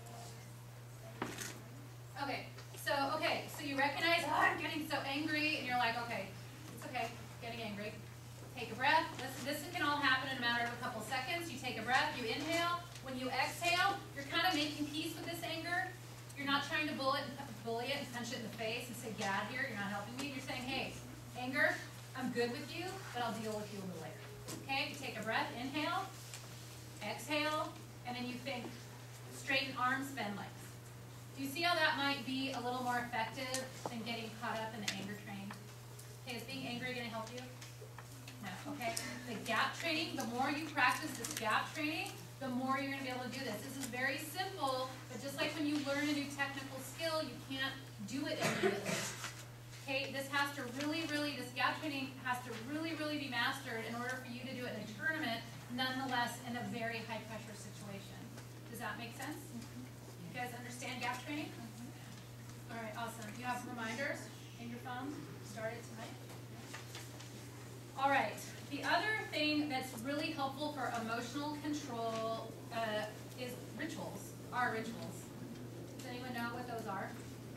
Okay, so, okay, so you recognize, oh, I'm getting so angry, and you're like, okay, it's okay, getting angry. Take a breath. This, this can all happen in a matter of a couple seconds. You take a breath, you inhale. When you exhale, you're kind of making peace with this anger. You're not trying to bully it, bully it and punch it in the face and say, get out of here, you're not helping me. You're saying, hey, anger, I'm good with you, but I'll deal with you a little later. Okay, you take a breath, inhale, exhale, and then you think, straighten arms, bend legs. Do you see how that might be a little more effective than getting caught up in the anger train? Okay, is being angry going to help you? No, okay. The gap training, the more you practice this gap training, the more you're going to be able to do this. This is very simple, but just like when you learn a new technical skill, you can't do it immediately. Okay, this has to really, really, this gap training has to really, really be mastered in order for you to do it in a tournament, nonetheless in a very high pressure situation. Does that make sense? You guys understand gap training? All right, awesome. You have reminders in your phone? Started tonight? All right. The other thing that's really helpful for emotional control uh, is rituals, are rituals. Does anyone know what those are?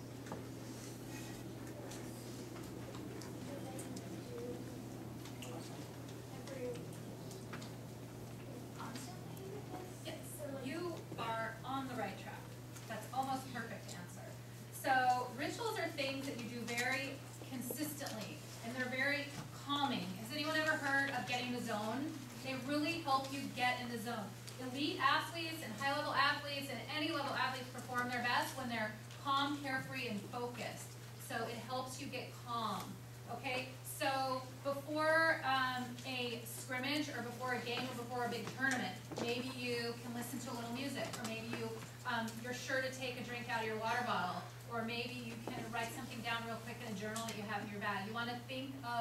Yes, you are on the right track. That's almost perfect answer. So rituals are things that you do very consistently, and they're very calming. Has anyone ever heard of getting the zone? They really help you get in the zone. Elite athletes and high-level athletes and any level athletes perform their best when they're calm, carefree, and focused. So it helps you get calm. Okay? So before um, a scrimmage or before a game or before a big tournament, maybe you can listen to a little music, or maybe you, um, you're sure to take a drink out of your water bottle, or maybe you can write something down real quick in a journal that you have in your bag. You want to think of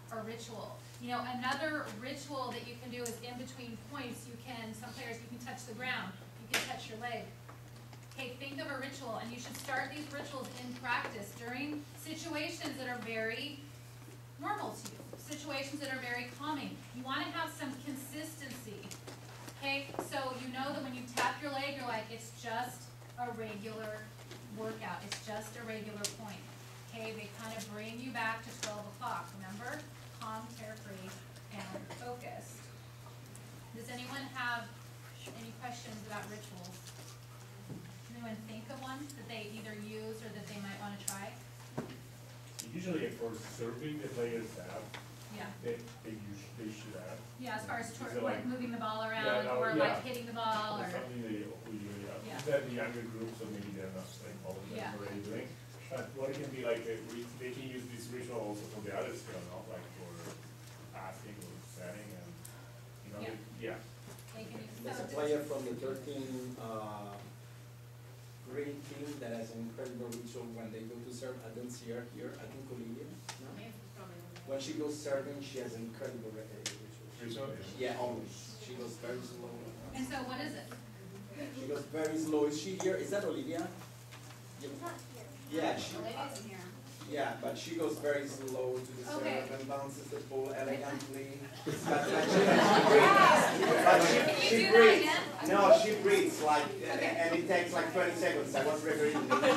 a ritual. You know, another ritual that you can do is in between points, you can, some players, you can touch the ground, you can touch your leg. Okay, think of a ritual, and you should start these rituals in practice during situations that are very normal to you, situations that are very calming. You want to have some consistency. Okay, so you know that when you tap your leg, you're like, it's just a regular workout. It's just a regular point. Okay, they kind of bring you back to twelve o'clock. Remember? Calm, carefree, and focused. Does anyone have any questions about rituals? Anyone think of one that they either use or that they might want to try? Usually for serving, the players have, Yeah. they, they usually, they should have. Yeah, as far as tor- Is it like like- moving the ball around Yeah, no, or yeah. like hitting the ball or. Or something they usually have. Yeah. Is that the younger group, so maybe they're not like all of them Yeah. already doing. But what it can be like, a re- they can use this ritual also for the other skill, not like for passing or setting and, you know, Yeah. they- yeah. They can use. There's so a player from the thirteen, uh, grade team that has an incredible ritual when they go to serve. I don't see her here. I think Olivia, no? When she goes serving, she has an incredible re- uh, ritual. Ritual, Yeah, always. She goes very slow. And so what is it? She goes very slow. Is she here? Is that Olivia? She's not here. Yeah, she, Olivia's here. yeah, but she goes very slow to the Okay. serve and bounces the ball elegantly. But, but she, she breathes. But she, Can you she do that breathes. again? No, she breathes like, uh, Okay. and it takes like twenty seconds. I was refereeing. Okay.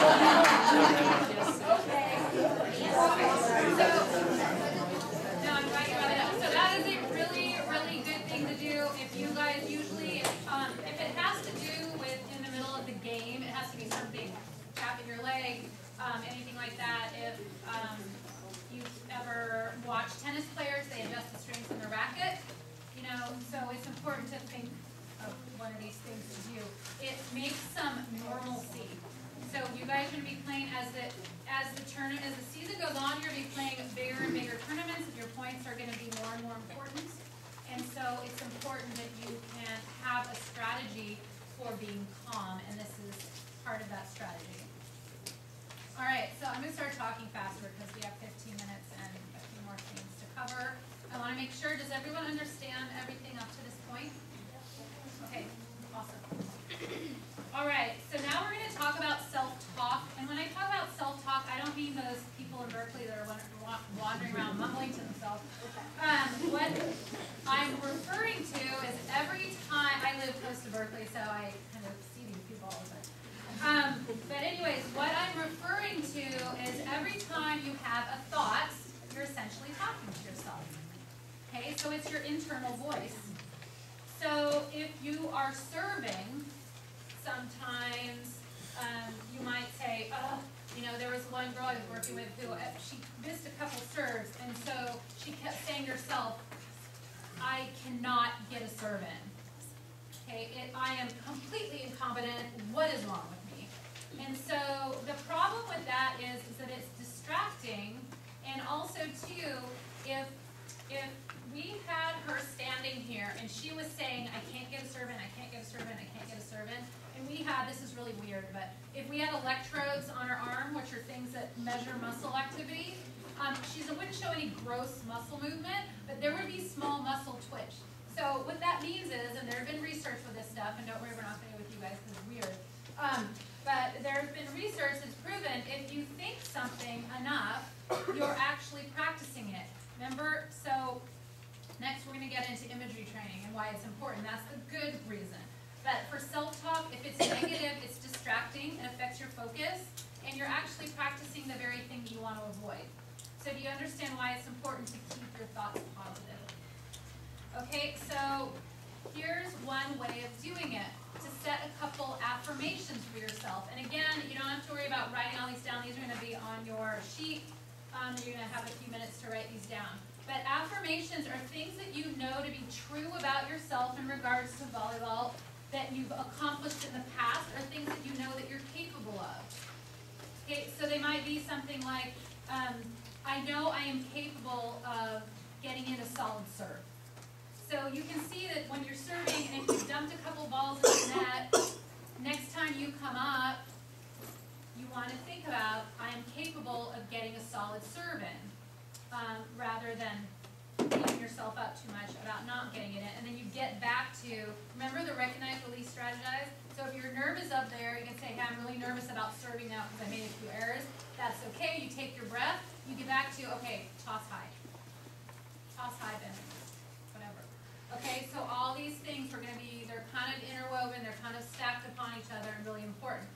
No, I'm glad you brought it up. So that is a really, really good thing to do. If you guys usually, um, if it has to do with in the middle of the game, it has to be something, tapping your leg, um, anything like that. If um, you've ever watched tennis players, they adjust the strings in the racket. You know, so it's important to think of one of these things to do. It makes some normalcy. So you guys are going to be playing as the as the tournament as the season goes on. You're going to be playing bigger and bigger tournaments. Your points are going to be more and more important. And so it's important that you can have a strategy for being calm, and this is part of that strategy. All right, so I'm going to start talking faster because we have fifteen minutes and a few more things to cover. I want to make sure, does everyone understand everything up to this point? Okay, awesome. All right, so now we're going to talk about self-talk. And when I talk about self-talk, I don't mean those people in Berkeley that are wa- wandering around mumbling to themselves. Um, what I'm referring to is every time, I live close to Berkeley, so I kind of see these people all the time. Um, but anyways, what I'm referring to is every time you have a thought, you're essentially talking to yourself. Okay, so it's your internal voice. So if you are serving, sometimes um, you might say, oh, you know, there was one girl I was working with who, uh, she missed a couple serves, and so she kept saying to herself, I cannot get a serve in. Okay, it, I am completely incompetent. What is wrong with me? And so the problem with that is, is that it's distracting, and also too, if if we had her standing here and she was saying, I can't get a serve in, I can't get a serve in, I can't get a serve in, and we had, this is really weird, but if we had electrodes on her arm, which are things that measure muscle activity, um, she wouldn't show any gross muscle movement, but there would be small muscle twitch. So what that means is, and there have been research with this stuff, and don't worry, we're not going to do it with you guys because it's weird, um, but there has been research that's proven if you think something enough, you're actually practicing it. Remember, so next we're going to get into imagery training and why it's important. That's the good reason. But for self-talk, if it's negative, it's distracting, it affects your focus, and you're actually practicing the very thing you want to avoid. So do you understand why it's important to keep your thoughts positive? Okay, so here's one way of doing it. To set a couple affirmations for yourself. And again, you don't have to worry about writing all these down. These are going to be on your sheet. Um, you're going to have a few minutes to write these down. But affirmations are things that you know to be true about yourself in regards to volleyball that you've accomplished in the past, or things that you know that you're capable of. Okay, so they might be something like, um, I know I am capable of getting in a solid serve. So you can see that when you're serving and you've dumped a couple balls in the net, next time you come up, you want to think about, I am capable of getting a solid serve in. um, rather than beating yourself up too much about not getting it in. And then you get back to, remember the recognize, release, strategize? So if you're nervous up there, you can say, hey, I'm really nervous about serving now because I made a few errors. That's okay. You take your breath. You get back to, okay, toss high. Toss high, bend, whatever. Okay, so all these things are going to be, they're kind of interwoven, they're kind of stacked upon each other and really important.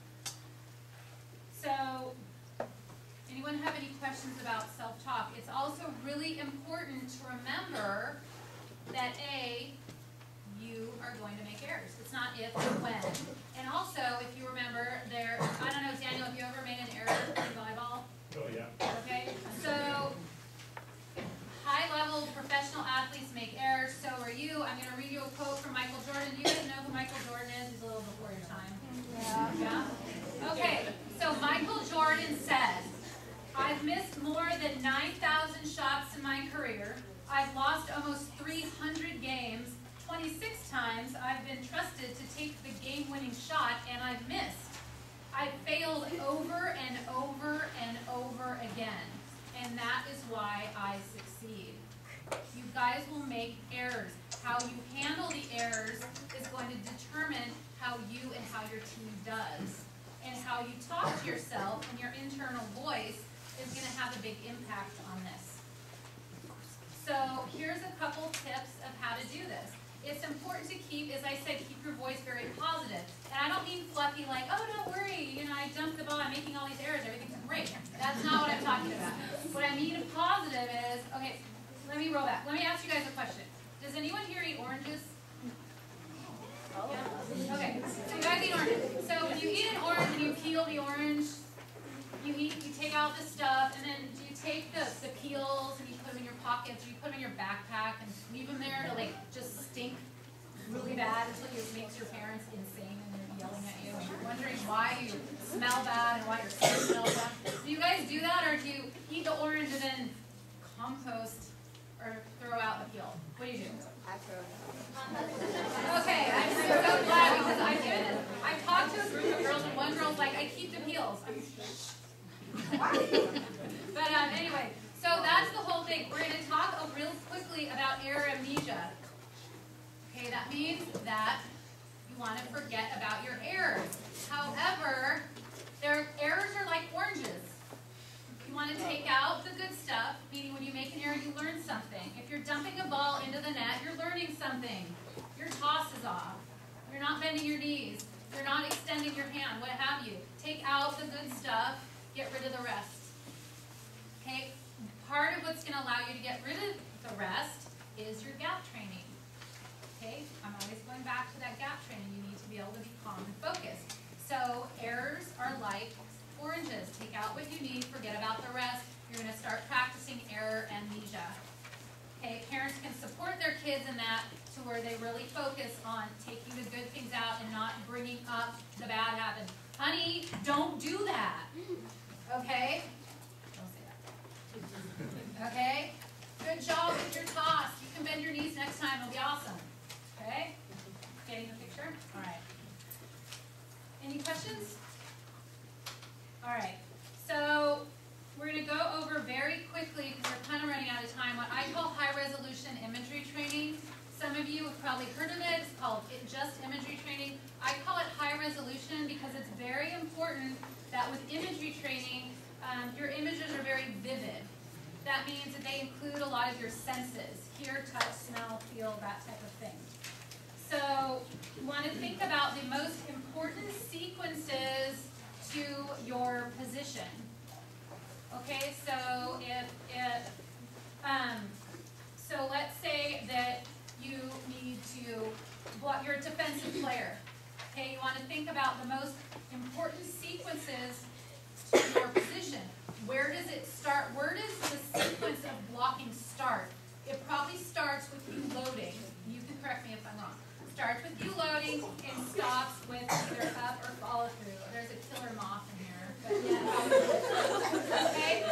So, anyone have any questions about self-talk? It's also really important to remember that A, you are going to make errors. It's not if, but when. And also, if you remember, there, I don't know, Daniel, have you ever made an error in volleyball? Oh, yeah. Okay, so high-level professional athletes make errors, so are you. I'm going to read you a quote from Michael Jordan. Do you guys know who Michael Jordan is? He's a little before your time. Yeah. Yeah? Okay, so Michael Jordan said, I've missed more than nine thousand shots in my career. I've lost almost three hundred games. twenty-six times I've been trusted to take the game-winning shot, and I've missed. I've failed over and over and over again, and that is why I succeed. You guys will make errors. How you handle the errors is going to determine how you and how your team does. And how you talk to yourself and your internal voice is going to have a big impact on this. So here's a couple tips of how to do this. It's important to keep, as I said, keep your voice very positive. And I don't mean fluffy like, oh, don't worry, you know, I dumped the ball, I'm making all these errors, everything's great. That's not what I'm talking about. What I mean positive is, okay, let me roll back. Let me ask you guys a question. Does anyone here eat oranges? Yeah? Okay, so you guys eat oranges. So when you eat an orange and you peel the orange, you eat, you take out the stuff, and then do you take the, the peels and you put them in your pockets, or you put them in your backpack and leave them there to like just stink really bad until it makes your parents insane and they're yelling at you and you're wondering why you smell bad and why your skin smells bad. Do you guys do that, or do you eat the orange and then compost or throw out the peel? What do you do? I throw it out. Okay, I'm so glad because I did. I talked to a group of girls and one girl's like, I keep the peels. But um, anyway, so that's the whole thing. We're going to talk uh, real quickly about error amnesia. Okay, that means that you want to forget about your errors. However, their errors are like oranges. You want to take out the good stuff, meaning when you make an error, you learn something. If you're dumping a ball into the net, you're learning something. Your toss is off. You're not bending your knees. You're not extending your hand, what have you. Take out the good stuff, get rid of the rest. Okay? Part of what's going to allow you to get rid of the rest is your gap training. Okay? I'm always going back to that gap training. You need to be able to be calm and focused. So errors are like oranges. Take out what you need, forget about the rest. You're going to start practicing error amnesia. Okay, parents can support their kids in that to where they really focus on taking the good things out and not bringing up the bad habits. Honey, don't do that. Okay? Don't say that. Okay? Good job with your toss. You can bend your knees next time. It'll be awesome. Okay? Getting the picture? All right. Any questions? All right, so we're going to go over very quickly, because we're kind of running out of time, what I call high-resolution imagery training. Some of you have probably heard of it. It's called it just imagery training. I call it high-resolution because it's very important that with imagery training, um, your images are very vivid. That means that they include a lot of your senses, hear, touch, smell, feel, that type of thing. So you want to think about the most important sequences to your position. Okay, so if, if um, so let's say that you need to, well, you're a defensive player. Okay, you want to think about the most important sequences to your position. Where does it start? Where does the sequence of blocking start? It probably starts with you loading. You can correct me if I'm wrong. Starts with you loading and stops with either up or follow through. There's a killer moth in here. But yeah. Okay?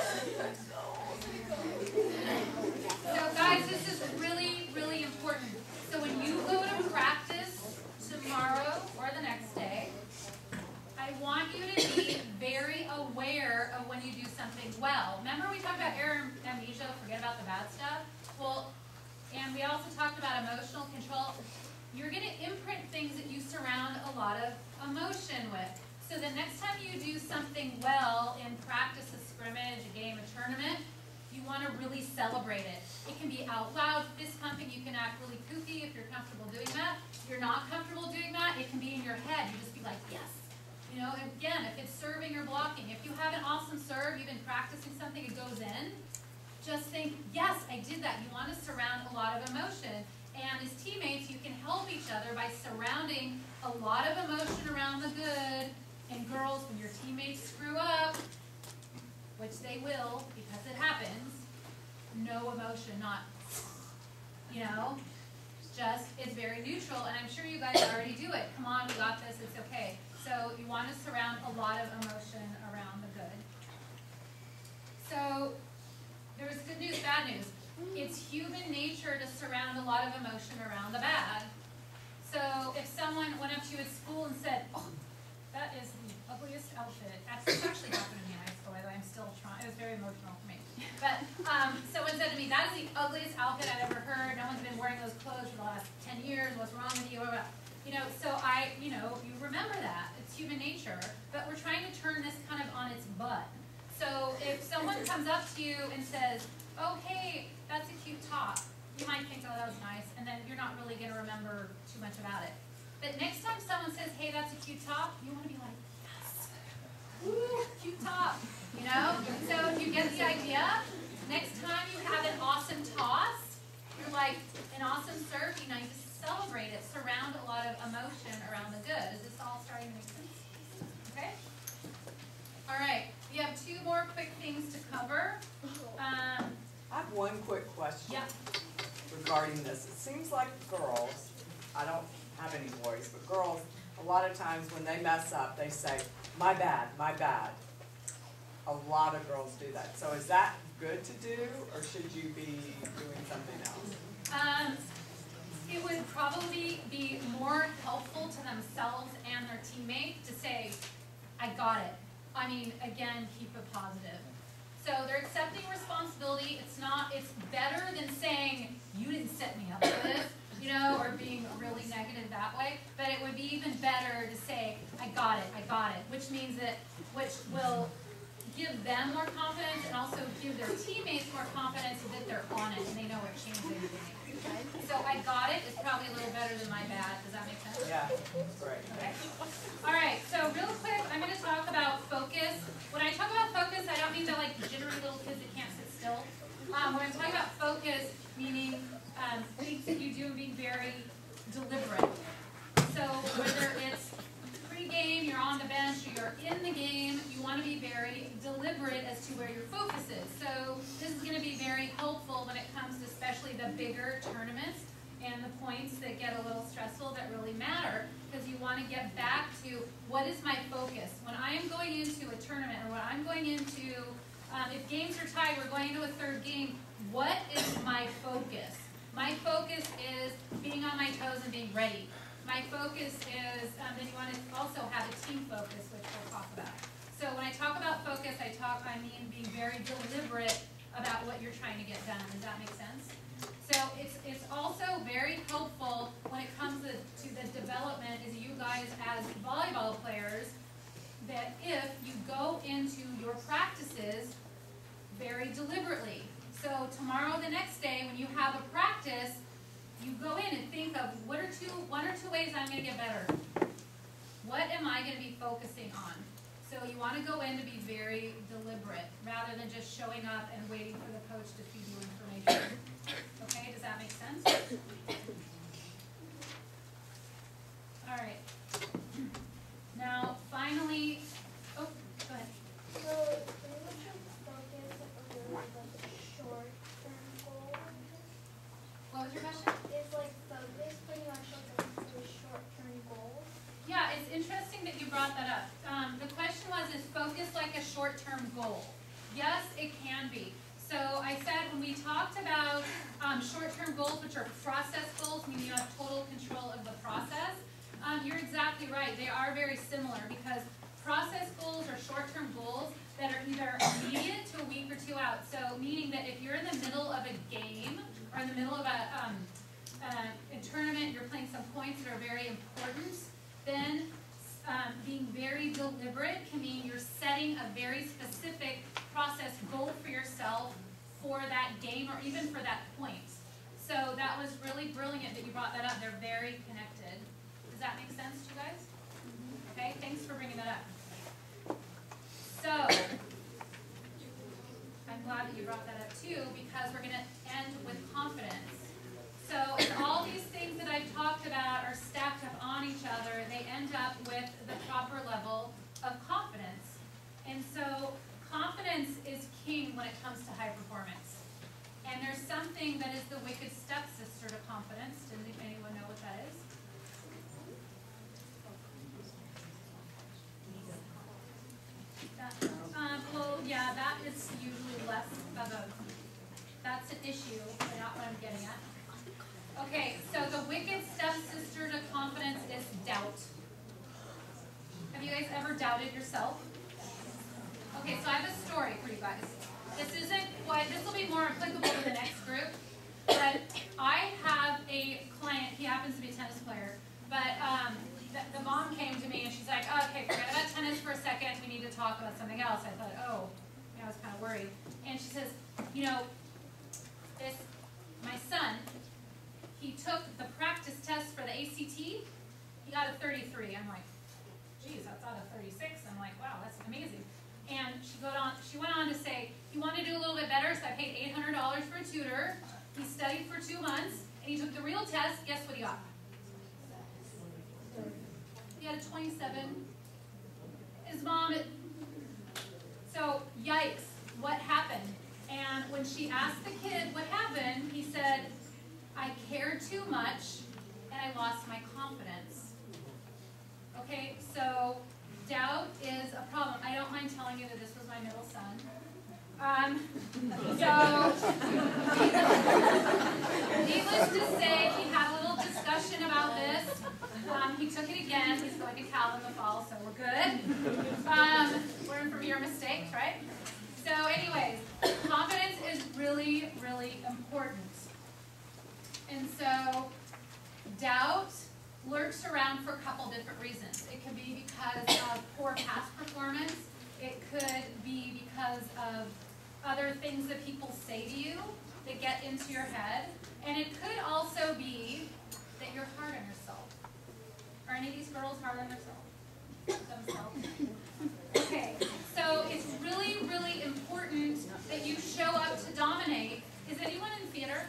So guys, this is really, really important. So when you go to practice tomorrow or the next day, I want you to be very well. Remember we talked about error amnesia, forget about the bad stuff? Well, and we also talked about emotional control. You're going to imprint things that you surround a lot of emotion with. So the next time you do something well in practice, a scrimmage, a game, a tournament, you want to really celebrate it. It can be out loud, fist pumping, you can act really kooky if you're comfortable doing that. If you're not comfortable doing that, it can be in your head. You just be like, yes. You know, and again, if it's serving or blocking, if you have an awesome serve, you've been practicing something, it goes in, just think, yes, I did that. You want to surround a lot of emotion. And as teammates, you can help each other by surrounding a lot of emotion around the good. And girls, when your teammates screw up, which they will because it happens, no emotion, not, you know, just, it's very neutral. And I'm sure you guys already do it. Come on, we got this, it's okay. So you want to surround a lot of emotion around the good. So there's good news, bad news. It's human nature to surround a lot of emotion around the bad. So if someone went up to you at school and said, oh, that is the ugliest outfit. That's actually happened to me in high school, by the way. I'm still trying. It was very emotional for me. But um, someone said to me, that is the ugliest outfit I've ever heard. No one's been wearing those clothes for the last ten years. What's wrong with you? You know, so I, you know, you remember that. It's human nature. But we're trying to turn this kind of on its butt. So if someone comes up to you and says, oh, hey, that's a cute top, you might think, oh, that was nice, and then you're not really going to remember too much about it. But next time someone says, hey, that's a cute top, you want to be like, yes, woo, cute top, you know? So if you get the idea, next time you have an awesome toss, you're like, an awesome serve, you know, you just celebrate it, surround a lot of emotion around the good. Is this all starting to make sense? Okay? All right, we have two more quick things to cover. Um, I have one quick question yeah. regarding this. It seems like girls, I don't have any boys, but girls, a lot of times when they mess up, they say, my bad, my bad. A lot of girls do that. So is that good to do, or should you be doing something else? Um, it would probably be more helpful to themselves and their teammate to say, I got it. I mean, again, keep it positive. So they're accepting responsibility. It's not, it's better than saying, you didn't set me up for this, you know, or being really negative that way. But it would be even better to say, I got it, I got it, which means that, which will give them more confidence and also give their teammates more confidence that they're on it and they know what change they're doing. So I got it is probably a little better than my bad. Does that make sense? Yeah, that's right. Okay. All right, so real quick, I'm going to talk about focus. When I talk about focus, I don't mean the like jittery little kids that can't sit still. Um, when I'm talking about focus, meaning um, things that you do and being very deliberate. So whether it's pre-game, you're on the bench, or you're in the game, you want to be very deliberate as to where your focus is. So this is going to be very helpful when it comes to especially the bigger tournaments and the points that get a little stressful that really matter, because you want to get back to what is my focus. When I am going into a tournament, or when I'm going into, um, if games are tied, we're going into a third game, what is my focus? My focus is being on my toes and being ready. My focus is, um, then you want to also have a team focus, which we'll talk about. So when I talk about focus, I talk, I mean being very deliberate about what you're trying to get done. Does that make sense? So it's, it's also very helpful when it comes to, to the development as you guys as volleyball players, that if you go into your practices very deliberately. So tomorrow, the next day, when you have a practice, you go in and think of what are two, one or two ways I'm going to get better. What am I going to be focusing on? So you want to go in to be very deliberate rather than just showing up and waiting for the coach to feed you information. Okay, does that make sense? All right. Now, finally, oh, go ahead. So, they would just focus on like short-term goals. What was your question? Is like focus pretty much like a short-term goal? Yeah, it's interesting that you brought that up. Um, the question was, is focus like a short-term goal? Yes, it can be. So I said when we talked about um, short-term goals, which are process goals, meaning you have total control of the process, um, you're exactly right. They are very similar because process goals are short-term goals that are either immediate to a week out. So meaning that if you're in the middle of a game or in the middle of a, um, uh, a tournament, you're playing some points that are very important, then um, being very deliberate can mean you're setting a very specific process goal for yourself for that game or even for that point. So that was really brilliant that you brought that up. They're very connected. Does that make sense to you guys? Okay, thanks for bringing that up. So, I'm glad that you brought that up too, because we're going to end with confidence. So, if all these things that I've talked about are stacked up on each other, they end up with the proper level of confidence. And so, confidence is king when it comes to high performance. And there's something that is the wicked stepsister to confidence. Does anyone know what that is? That, um, well, yeah, that is usually less of a, that's an issue, but not what I'm getting at. Okay, so the wicked stepsister to confidence is doubt. Have you guys ever doubted yourself? Okay, so I have a story for you guys. This isn't what, this will be more applicable to the next group, but I have a client, he happens to be a tennis player, but um, the, the mom came to me and she's like, oh, okay, forget about tennis for a second, we need to talk about something else. I thought, oh, I was kind of worried. And she says, you know, this, my son, he took the practice test for the A C T, he got a thirty-three. I'm like, geez, that's out of thirty-six. I'm like, wow, that's amazing. And she, got on, she went on to say, he wanted to do a little bit better, so I paid eight hundred dollars for a tutor. He studied for two months, and he took the real test. Guess what he got? He had a twenty-seven. His mom, so yikes, what happened? And when she asked the kid what happened, he said, I cared too much, and I lost my confidence. Okay, so doubt is a problem. I don't mind telling you that this was my middle son. Um, so, needless to say, we had a little discussion about this. Um, he took it again. He's going to Cal in the fall, so we're good. Um, learn from your mistakes, right? So anyways, confidence is really, really important. And so, doubt lurks around for a couple different reasons. It could be because of poor past performance. It could be because of other things that people say to you that get into your head. And it could also be that you're hard on yourself. Are any of these girls hard on themselves? Themselves? Okay, so it's really, really important that you show up to dominate. Is anyone in theater?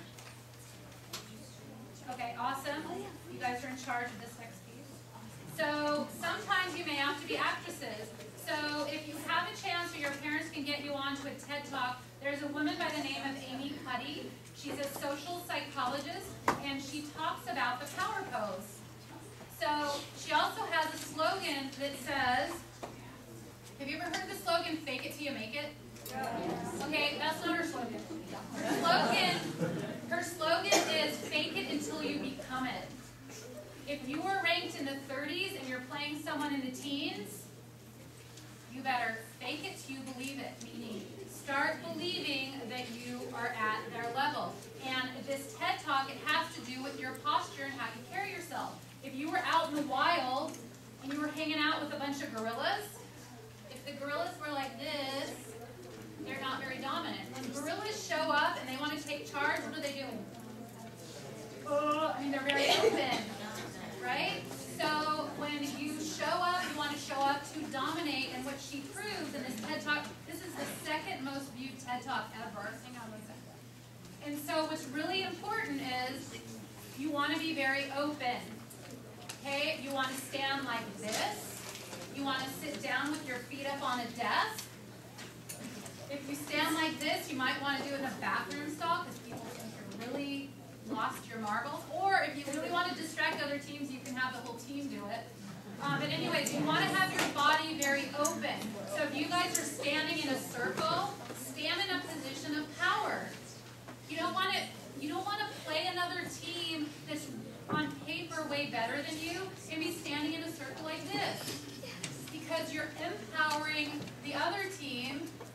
Okay, awesome. You guys are in charge of this next piece. So sometimes you may have to be actresses. So if you have a chance or your parents can get you onto a TED Talk, there's a woman by the name of Amy Cuddy. She's a social psychologist, and she talks about the power pose. So she also has a slogan that says, have you ever heard the slogan, fake it till you make it? Okay, that's not her slogan. Her slogan, her slogan is fake it until you become it. If you were ranked in the thirties and you're playing someone in the teens, you better fake it till you believe it, meaning start believing that you are at their level. And this TED Talk, it has to do with your posture and how you carry yourself. If you were out in the wild and you were hanging out with a bunch of gorillas, if the gorillas were like this, they're not very dominant. When gorillas show up and they want to take charge, what are they doing? Oh, I mean, they're very open, right? So when you show up, you want to show up to dominate, and what she proves in this TED Talk, this is the second most viewed TED Talk ever. Hang on one second. And so what's really important is you want to be very open. Okay, you want to stand like this. You want to sit down with your feet up on a desk. If you stand like this, you might want to do it in a bathroom stall because people think you're really lost your marbles. Or if you really want to distract other teams, you can have the whole team do it. Um, but anyways, you want to have your body very open. So if you guys are standing in a circle, stand in a position of power. You don't want to. You don't want to play another team that's on paper way better than you and be standing in a circle like this. Because you're empowering the other team and you're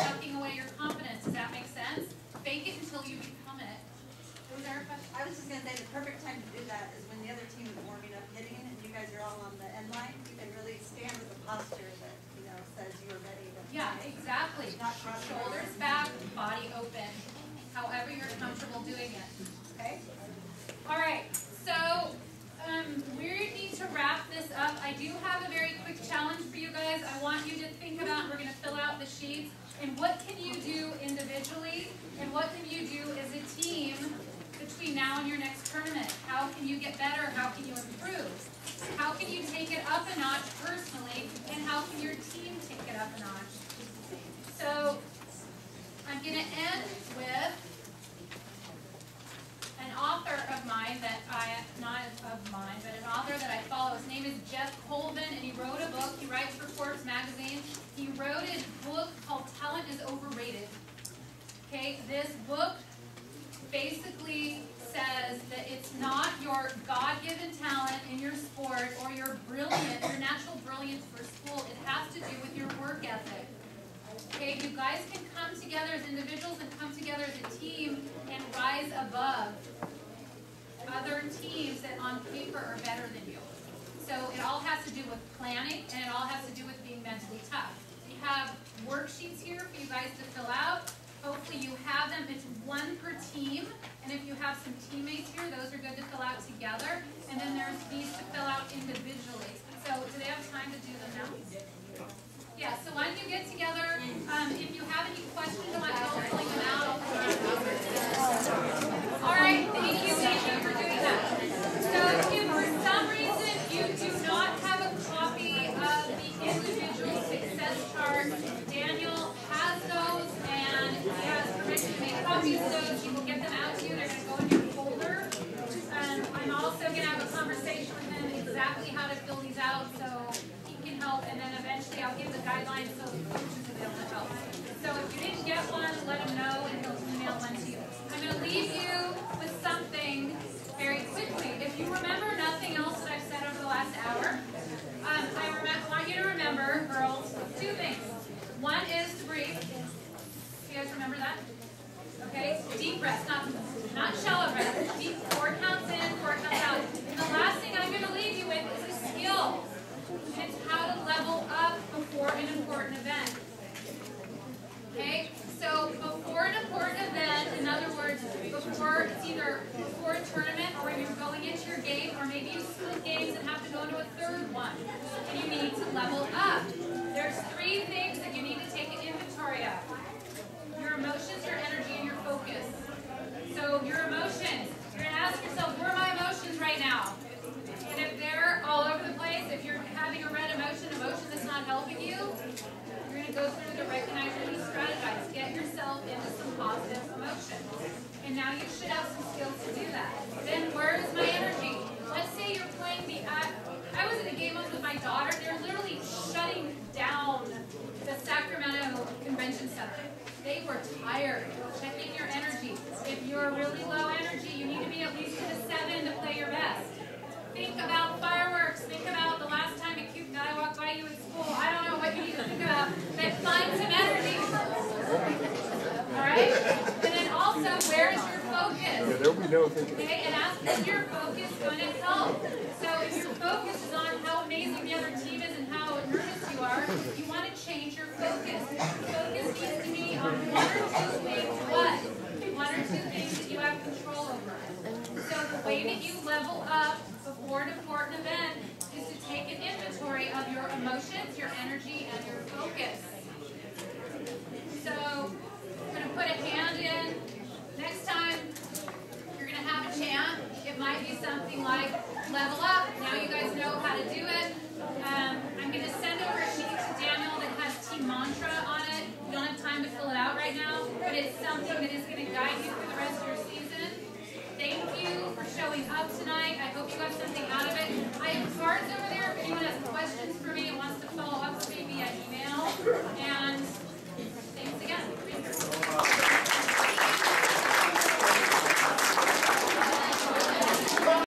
tucking away your confidence. Does that make sense? Fake it until you become it. Was there a question? I was just gonna say the perfect time to do that is when the other team is warming up hitting and you guys are all on the end line. You can really stand with a posture that, you know, says you're ready to. Yeah, exactly. Not crossing Shoulders back, body open. However you're comfortable doing it. Okay? All right. So um, we need to wrap this up. I do have a very quick challenge for you guys. I want you to think about, we're going to fill out the sheets, and what can you do individually, and what can you do as a team between now and your next tournament? How can you get better? How can you improve? How can you take it up a notch personally, and how can your team take it up a notch? So I'm going to end with an author of mine that I, not of mine, but an author that I follow. His name is Jeff Colvin, and he wrote a book. He writes for Forbes magazine. He wrote a book called Talent is Overrated. Okay, this book basically says that it's not your God-given talent in your sport or your brilliant, your natural brilliance for school. It has to do with your work ethic. Okay, you guys can come together as individuals and come together as a team and rise above other teams that on paper are better than you. So it all has to do with planning, and it all has to do with being mentally tough. We have worksheets here for you guys to fill out. Hopefully you have them. It's one per team, and if you have some teammates here, those are good to fill out together. And then there's these to fill out individually. So do they have time to do them now? Yeah, so why don't you get together, um, if you have any questions about how filling them out. All right, thank you, thank you for doing that. So if for some reason you do not have a copy of the individual success chart, Daniel has those, and he has permission to make copies of those. He will get them out to you. They're going to go in your folder. Um, I'm also going to have a conversation with him exactly how to fill these out, so help, and then eventually I'll give the guidelines so the coaches will be able to help. So if you didn't get one, let him know and he'll email one to you. I'm going to leave you with something very quickly. If you remember nothing else that I've said over the last hour, um, I rem- want you to remember, girls, two things. One is to breathe. You guys remember that? Okay? Deep breaths, not, not shallow breaths. Deep, four counts in, four counts out. And the last thing I'm going to leave you with is a skill. It's how to level up before an important event. Okay? So before an important event, in other words, before it's either before a tournament or when you're going into your game, or maybe you split games and have to go into a third one, and you need to level up. There's three things that you need to take an inventory of. Your emotions, your energy, and your focus. So your emotions, you're going to ask yourself, where are my emotions right now? And if they're all over the place, if you're having a red emotion, emotion that's not helping you, you're going to go through the recognize, release, strategize. Get yourself into some positive emotions. And now you should have some skills to do that. Then where is my energy? Let's say you're playing the, I, I was at a game with my daughter. They're literally shutting down the Sacramento Convention Center. They were tired. Checking your energy. If you're really low energy, you need to be at least at a seven to play your best. Think about fireworks. Think about the last time a cute guy walked by you at school. I don't know what you need to think about, but find some energy. All right? And then also, where is your focus? Yeah, there we know. Okay, and ask is your focus going to help? So if your focus is on how amazing the other team is and how nervous you are, you want to change your focus. Focus needs to be on one or two things. What? One or two things that you have control over. So the way that you level up before an important event is to take an inventory of your emotions, your energy, and your focus.